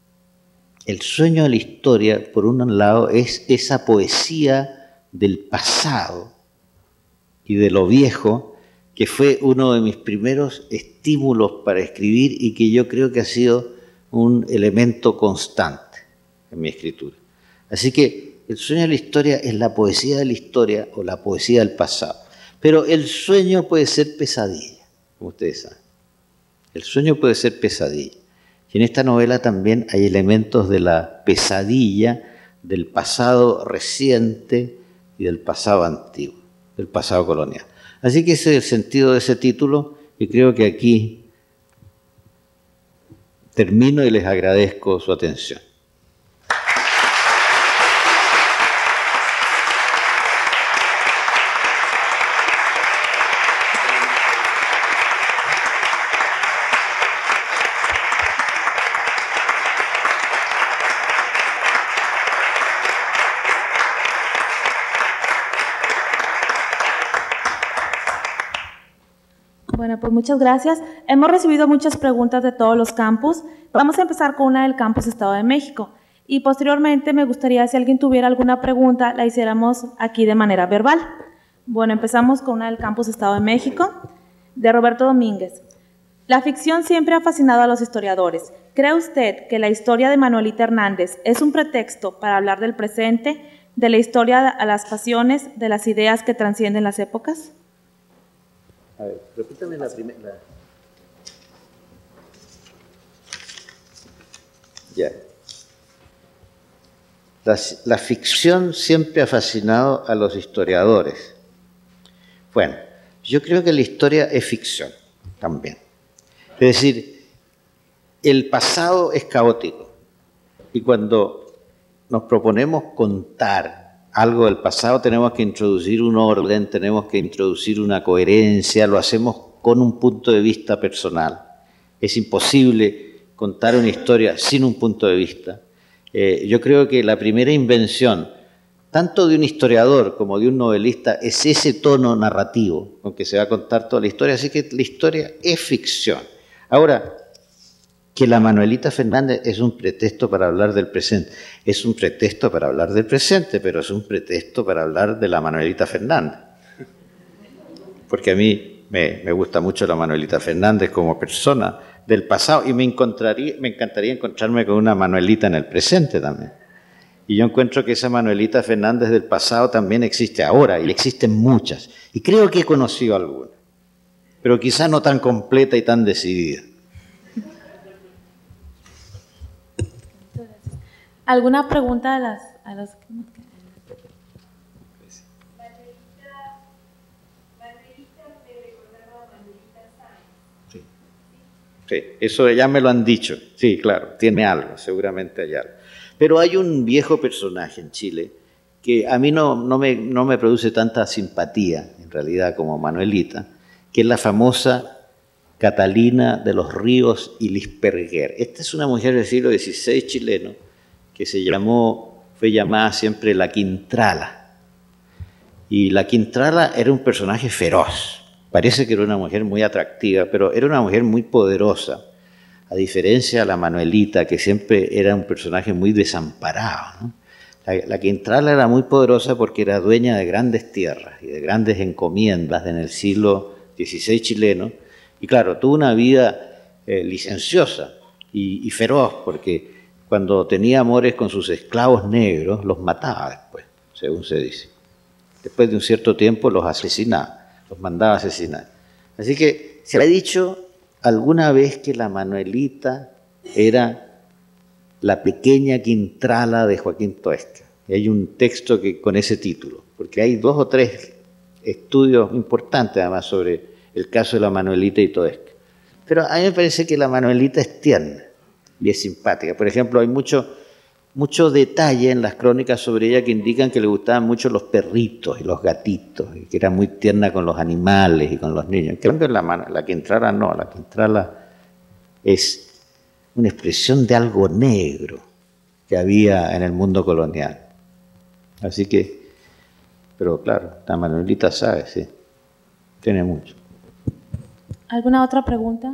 el sueño de la historia, por un lado, es esa poesía del pasado y de lo viejo, que fue uno de mis primeros estímulos para escribir y que yo creo que ha sido un elemento constante en mi escritura. Así que el sueño de la historia es la poesía de la historia o la poesía del pasado. Pero el sueño puede ser pesadilla, como ustedes saben. El sueño puede ser pesadilla. Y en esta novela también hay elementos de la pesadilla, del pasado reciente y del pasado antiguo, del pasado colonial. Así que ese es el sentido de ese título y creo que aquí termino y les agradezco su atención. Bueno, pues muchas gracias. Hemos recibido muchas preguntas de todos los campus. Vamos a empezar con una del campus Estado de México. Y posteriormente me gustaría, si alguien tuviera alguna pregunta, la hiciéramos aquí de manera verbal. Bueno, empezamos con una del campus Estado de México, de Roberto Domínguez. La ficción siempre ha fascinado a los historiadores. ¿Cree usted que la historia de Manuelita Hernández es un pretexto para hablar del presente, de la historia a las pasiones, de las ideas que trascienden las épocas? A ver, repítame la primera. Ya. La, la ficción siempre ha fascinado a los historiadores. Bueno, yo creo que la historia es ficción también. Es decir, el pasado es caótico. Y cuando nos proponemos contar algo del pasado, tenemos que introducir un orden, tenemos que introducir una coherencia, lo hacemos con un punto de vista personal. Es imposible contar una historia sin un punto de vista. Eh, yo creo que la primera invención, tanto de un historiador como de un novelista, es ese tono narrativo con que se va a contar toda la historia, así que la historia es ficción. Ahora, que la Manuelita Fernández es un pretexto para hablar del presente. Es un pretexto para hablar del presente, pero es un pretexto para hablar de la Manuelita Fernández. Porque a mí me, me gusta mucho la Manuelita Fernández como persona del pasado y me, encontraría, me encantaría encontrarme con una Manuelita en el presente también. Y yo encuentro que esa Manuelita Fernández del pasado también existe ahora, y existen muchas. Y creo que he conocido alguna, pero quizá no tan completa y tan decidida. ¿Alguna pregunta a las a los que nos quedan? Sí. Sí, eso ya me lo han dicho. Sí, claro, tiene algo, seguramente hay algo. Pero hay un viejo personaje en Chile que a mí no, no, me, no me produce tanta simpatía, en realidad, como Manuelita, que es la famosa Catalina de los Ríos y Lisperguer. Esta es una mujer del siglo dieciséis chileno que se llamó, fue llamada siempre la Quintrala. Y la Quintrala era un personaje feroz. Parece que era una mujer muy atractiva, pero era una mujer muy poderosa. A diferencia de la Manuelita, que siempre era un personaje muy desamparado, ¿no? La, la Quintrala era muy poderosa porque era dueña de grandes tierras y de grandes encomiendas en el siglo dieciséis chileno. Y claro, tuvo una vida eh, licenciosa y, y feroz, porque cuando tenía amores con sus esclavos negros, los mataba después, según se dice. Después de un cierto tiempo los asesinaba, los mandaba a asesinar. Así que se ha dicho alguna vez que la Manuelita era la pequeña Quintrala de Joaquín Toesca. Y hay un texto que, con ese título, porque hay dos o tres estudios importantes además sobre el caso de la Manuelita y Toesca. Pero a mí me parece que la Manuelita es tierna y es simpática. Por ejemplo, hay mucho, mucho detalle en las crónicas sobre ella que indican que le gustaban mucho los perritos y los gatitos, y que era muy tierna con los animales y con los niños. En cambio, la, la Quintrala no, la Quintrala es una expresión de algo negro que había en el mundo colonial. Así que, pero claro, la Manuelita sabe, sí, tiene mucho. ¿Alguna otra pregunta?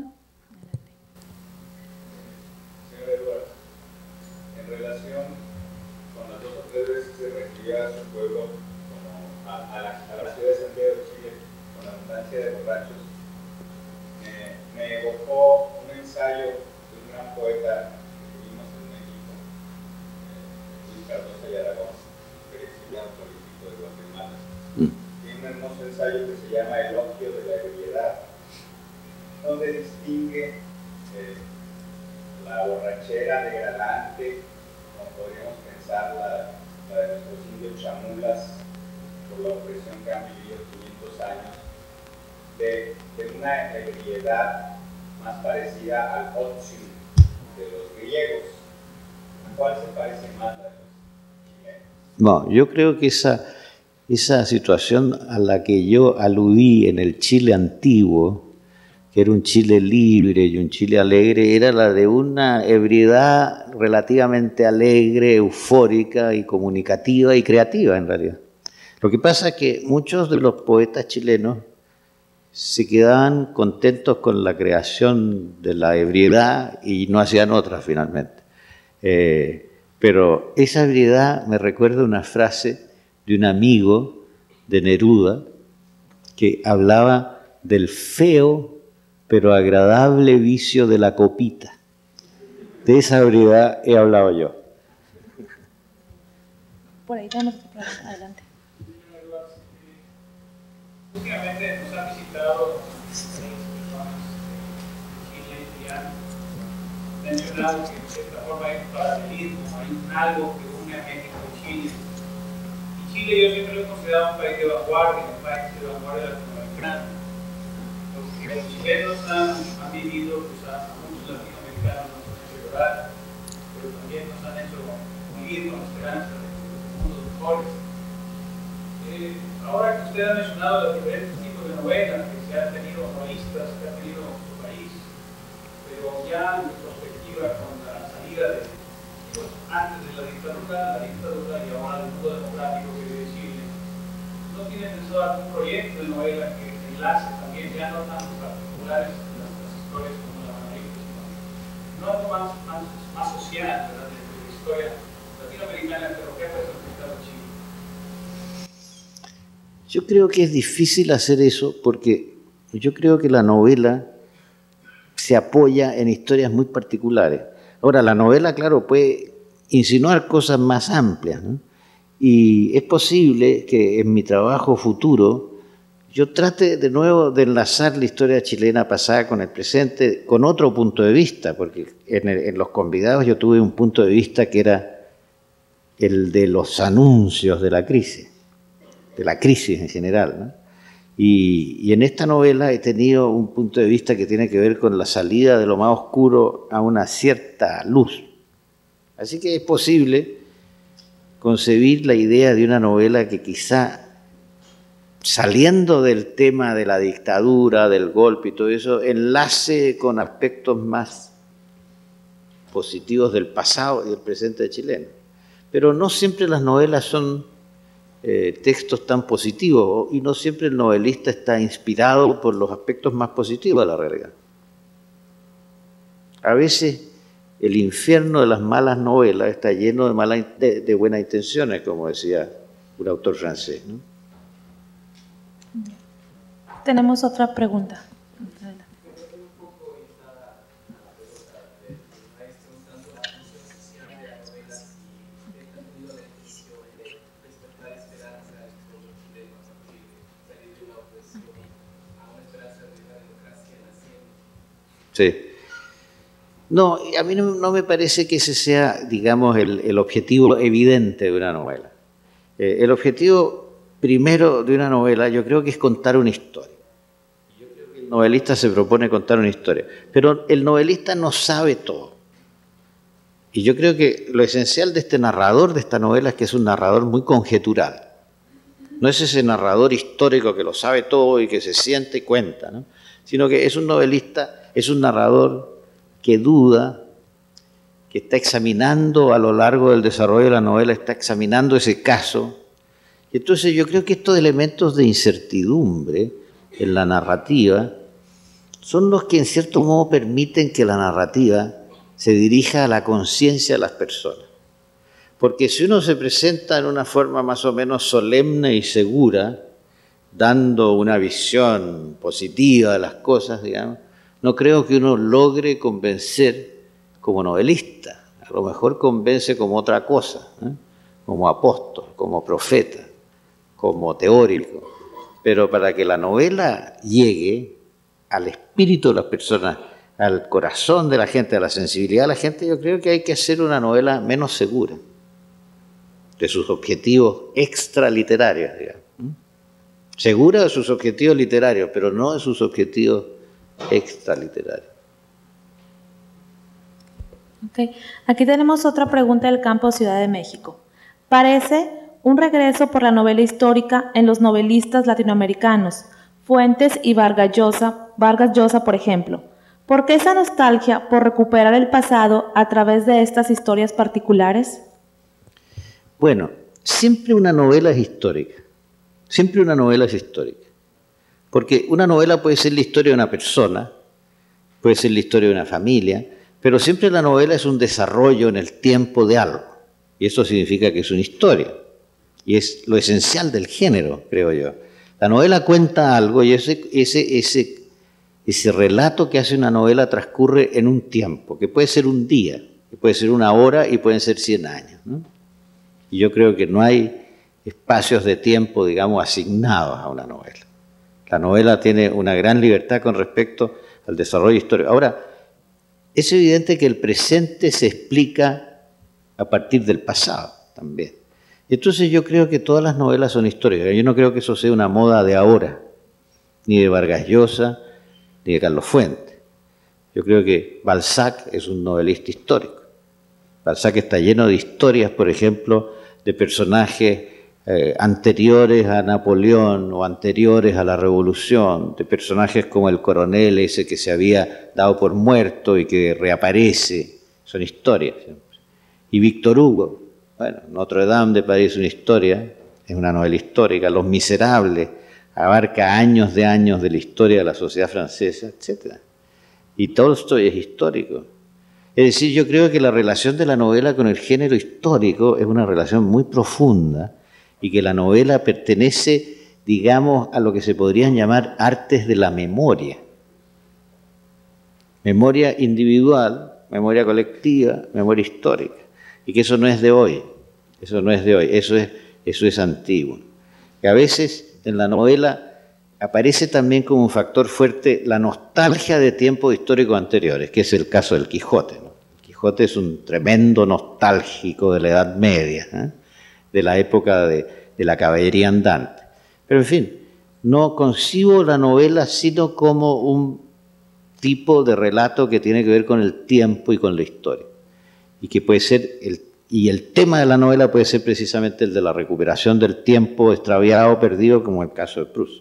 Señor Eduardo, en relación con las dos o tres veces que requería a su pueblo, como a, a, la, a la ciudad de Santiago de Chile, con la abundancia de borrachos, me, me evocó un ensayo de un gran poeta que vivimos en México, eh, Luis Cardoso y Aragón, exiliado político de Guatemala. Mm. Tiene un hermoso ensayo que se llama Elogio de la ebriedad, donde distingue eh, la borrachera degradante, como podríamos pensar la, la de nuestros indios chamulas, por la opresión que han vivido quinientos años, de, de una ebriedad más parecida al otium de los griegos. ¿A cuál se parece más a los chilenos? No, yo creo que esa, esa situación a la que yo aludí en el Chile antiguo, que era un Chile libre y un Chile alegre, era la de una ebriedad relativamente alegre, eufórica y comunicativa y creativa en realidad. Lo que pasa es que muchos de los poetas chilenos se quedaban contentos con la creación de la ebriedad y no hacían otra finalmente. Eh, pero esa ebriedad me recuerda una frase de un amigo de Neruda que hablaba del feo pero agradable vicio de la copita. De esa ebriedad he hablado yo. Por ahí tenemos otra pregunta. Adelante. Últimamente nos han visitado personas de Chile y han mencionado que de cierta forma hay un paralelismo, hay un algo que une a México y Chile. Y Chile yo siempre lo he considerado un país de vanguardia, un país de vanguardia latinoamericana. Los chilenos han, han vivido, pues a muchos latinoamericanos nos han hecho llorar, pero también nos han hecho vivir con esperanza de mundos mejores. Eh, ahora que usted ha mencionado los diferentes tipos de novelas que se han tenido, novelistas que ha tenido en su país, pero ya en perspectiva con la salida de, pues, antes de la dictadura, la dictadura y ahora el mundo democrático que vive Chile, ¿no tiene pensado algún proyecto de novela que enlace también, ya no tan particulares, las, las historias como la conocieran, ¿verdad?, de la historia latinoamericana, pero ¿qué ha representado Chile? Yo creo que es difícil hacer eso porque yo creo que la novela se apoya en historias muy particulares. Ahora, la novela, claro, puede insinuar cosas más amplias, ¿no? Y es posible que en mi trabajo futuro yo trate de nuevo de enlazar la historia chilena pasada con el presente, con otro punto de vista, porque en, el, en los convidados yo tuve un punto de vista que era el de los anuncios de la crisis, de la crisis en general, ¿no? Y, y en esta novela he tenido un punto de vista que tiene que ver con la salida de lo más oscuro a una cierta luz. Así que es posible concebir la idea de una novela que quizá, saliendo del tema de la dictadura, del golpe y todo eso, enlace con aspectos más positivos del pasado y del presente chileno. Pero no siempre las novelas son eh, textos tan positivos y no siempre el novelista está inspirado por los aspectos más positivos de la realidad. A veces el infierno de las malas novelas está lleno de, malas, de, de buenas intenciones, como decía un autor francés, ¿no? Tenemos otra pregunta. Sí. No, a mí no, no me parece que ese sea, digamos, el, el objetivo evidente de una novela. Eh, el objetivo primero de una novela yo creo que es contar una historia. Yo creo que el novelista se propone contar una historia, pero el novelista no sabe todo. Y yo creo que lo esencial de este narrador de esta novela es que es un narrador muy conjetural. No es ese narrador histórico que lo sabe todo y que se siente y cuenta, ¿no? Sino que es un novelista, es un narrador que duda, que está examinando a lo largo del desarrollo de la novela, está examinando ese caso. Y entonces yo creo que estos elementos de incertidumbre en la narrativa son los que en cierto modo permiten que la narrativa se dirija a la conciencia de las personas. Porque si uno se presenta en una forma más o menos solemne y segura, dando una visión positiva de las cosas, digamos, no creo que uno logre convencer como novelista. A lo mejor convence como otra cosa, ¿eh? Como apóstol, como profeta, como teórico. Pero para que la novela llegue al espíritu de las personas, al corazón de la gente, a la sensibilidad de la gente, yo creo que hay que hacer una novela menos segura de sus objetivos extraliterarios, digamos. Segura de sus objetivos literarios, pero no de sus objetivos extraliterarios. Okay. Aquí tenemos otra pregunta del campo Ciudad de México. Parece un regreso por la novela histórica en los novelistas latinoamericanos, Fuentes y Vargas Llosa, Vargas Llosa, por ejemplo. ¿Por qué esa nostalgia por recuperar el pasado a través de estas historias particulares? Bueno, siempre una novela es histórica. Siempre una novela es histórica. Porque una novela puede ser la historia de una persona, puede ser la historia de una familia, pero siempre la novela es un desarrollo en el tiempo de algo. Y eso significa que es una historia. Y es lo esencial del género, creo yo. La novela cuenta algo y ese, ese, ese, ese relato que hace una novela transcurre en un tiempo, que puede ser un día, que puede ser una hora y pueden ser cien años, ¿no? Y yo creo que no hay espacios de tiempo, digamos, asignados a una novela. La novela tiene una gran libertad con respecto al desarrollo histórico. Ahora, es evidente que el presente se explica a partir del pasado también. Entonces yo creo que todas las novelas son históricas. Yo no creo que eso sea una moda de ahora, ni de Vargas Llosa, ni de Carlos Fuentes. Yo creo que Balzac es un novelista histórico. Balzac está lleno de historias, por ejemplo, de personajes eh, anteriores a Napoleón o anteriores a la Revolución, de personajes como el coronel ese que se había dado por muerto y que reaparece. Son historias. Y Víctor Hugo, bueno, Notre Dame de París es una historia, es una novela histórica. Los Miserables abarca años de años de la historia de la sociedad francesa, etcétera. Y Tolstoy es histórico. Es decir, yo creo que la relación de la novela con el género histórico es una relación muy profunda y que la novela pertenece, digamos, a lo que se podrían llamar artes de la memoria. Memoria individual, memoria colectiva, memoria histórica. Y que eso no es de hoy, eso no es de hoy, eso es, eso es antiguo. Que a veces en la novela aparece también como un factor fuerte la nostalgia de tiempos históricos anteriores, que es el caso del Quijote, ¿no? El Quijote es un tremendo nostálgico de la Edad Media, ¿eh? De la época de, de la caballería andante. Pero en fin, no concibo la novela sino como un tipo de relato que tiene que ver con el tiempo y con la historia. Y que puede ser, el, y el tema de la novela puede ser precisamente el de la recuperación del tiempo extraviado, perdido, como el caso de Proust.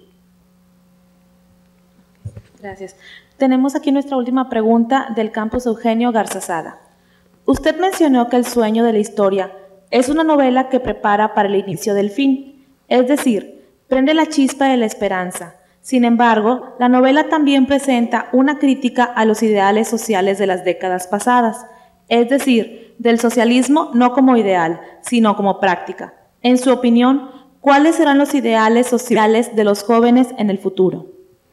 Gracias. Tenemos aquí nuestra última pregunta del campus Eugenio Garzazada. Usted mencionó que El sueño de la historia es una novela que prepara para el inicio del fin, es decir, prende la chispa de la esperanza. Sin embargo, la novela también presenta una crítica a los ideales sociales de las décadas pasadas, es decir, del socialismo no como ideal, sino como práctica. En su opinión, ¿cuáles serán los ideales sociales de los jóvenes en el futuro?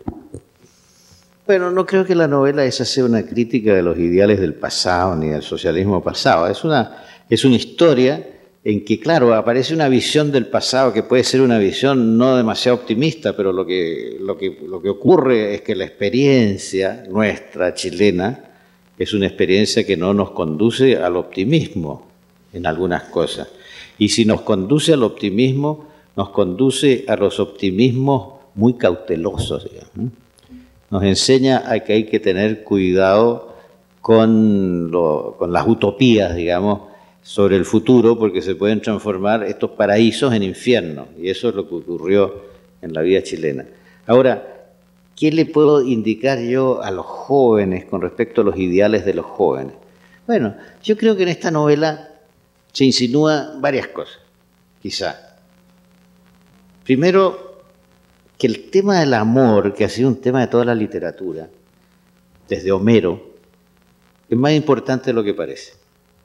Bueno, no creo que la novela esa sea una crítica de los ideales del pasado ni del socialismo pasado. Es una, es una historia en que, claro, aparece una visión del pasado que puede ser una visión no demasiado optimista, pero lo que, lo que, lo que ocurre es que la experiencia nuestra, chilena, es una experiencia que no nos conduce al optimismo en algunas cosas. Y si nos conduce al optimismo, nos conduce a los optimismos muy cautelosos, digamos. Nos enseña a que hay que tener cuidado con, lo, con las utopías, digamos, sobre el futuro, porque se pueden transformar estos paraísos en infiernos, y eso es lo que ocurrió en la vida chilena. Ahora, ¿qué le puedo indicar yo a los jóvenes con respecto a los ideales de los jóvenes? Bueno, yo creo que en esta novela se insinúa varias cosas, quizá. Primero, que el tema del amor, que ha sido un tema de toda la literatura, desde Homero, es más importante de lo que parece.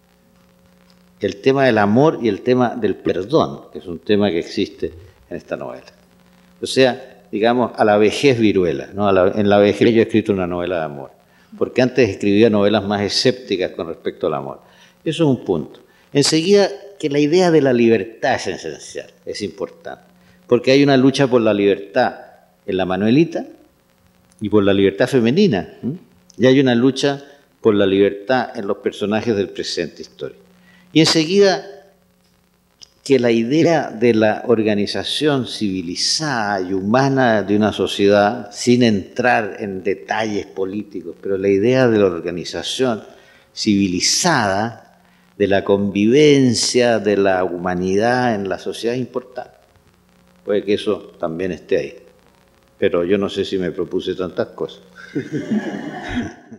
El tema del amor y el tema del perdón, que es un tema que existe en esta novela. O sea, digamos, a la vejez viruela, ¿no? A la, en la vejez yo he escrito una novela de amor, porque antes escribía novelas más escépticas con respecto al amor. Eso es un punto. Enseguida, que la idea de la libertad es esencial, es importante, porque hay una lucha por la libertad en la Manuelita y por la libertad femenina, ¿eh? Y hay una lucha por la libertad en los personajes del presente histórico. Y enseguida, que la idea de la organización civilizada y humana de una sociedad, sin entrar en detalles políticos, pero la idea de la organización civilizada, de la convivencia de la humanidad en la sociedad es importante. Puede que eso también esté ahí, pero yo no sé si me propuse tantas cosas.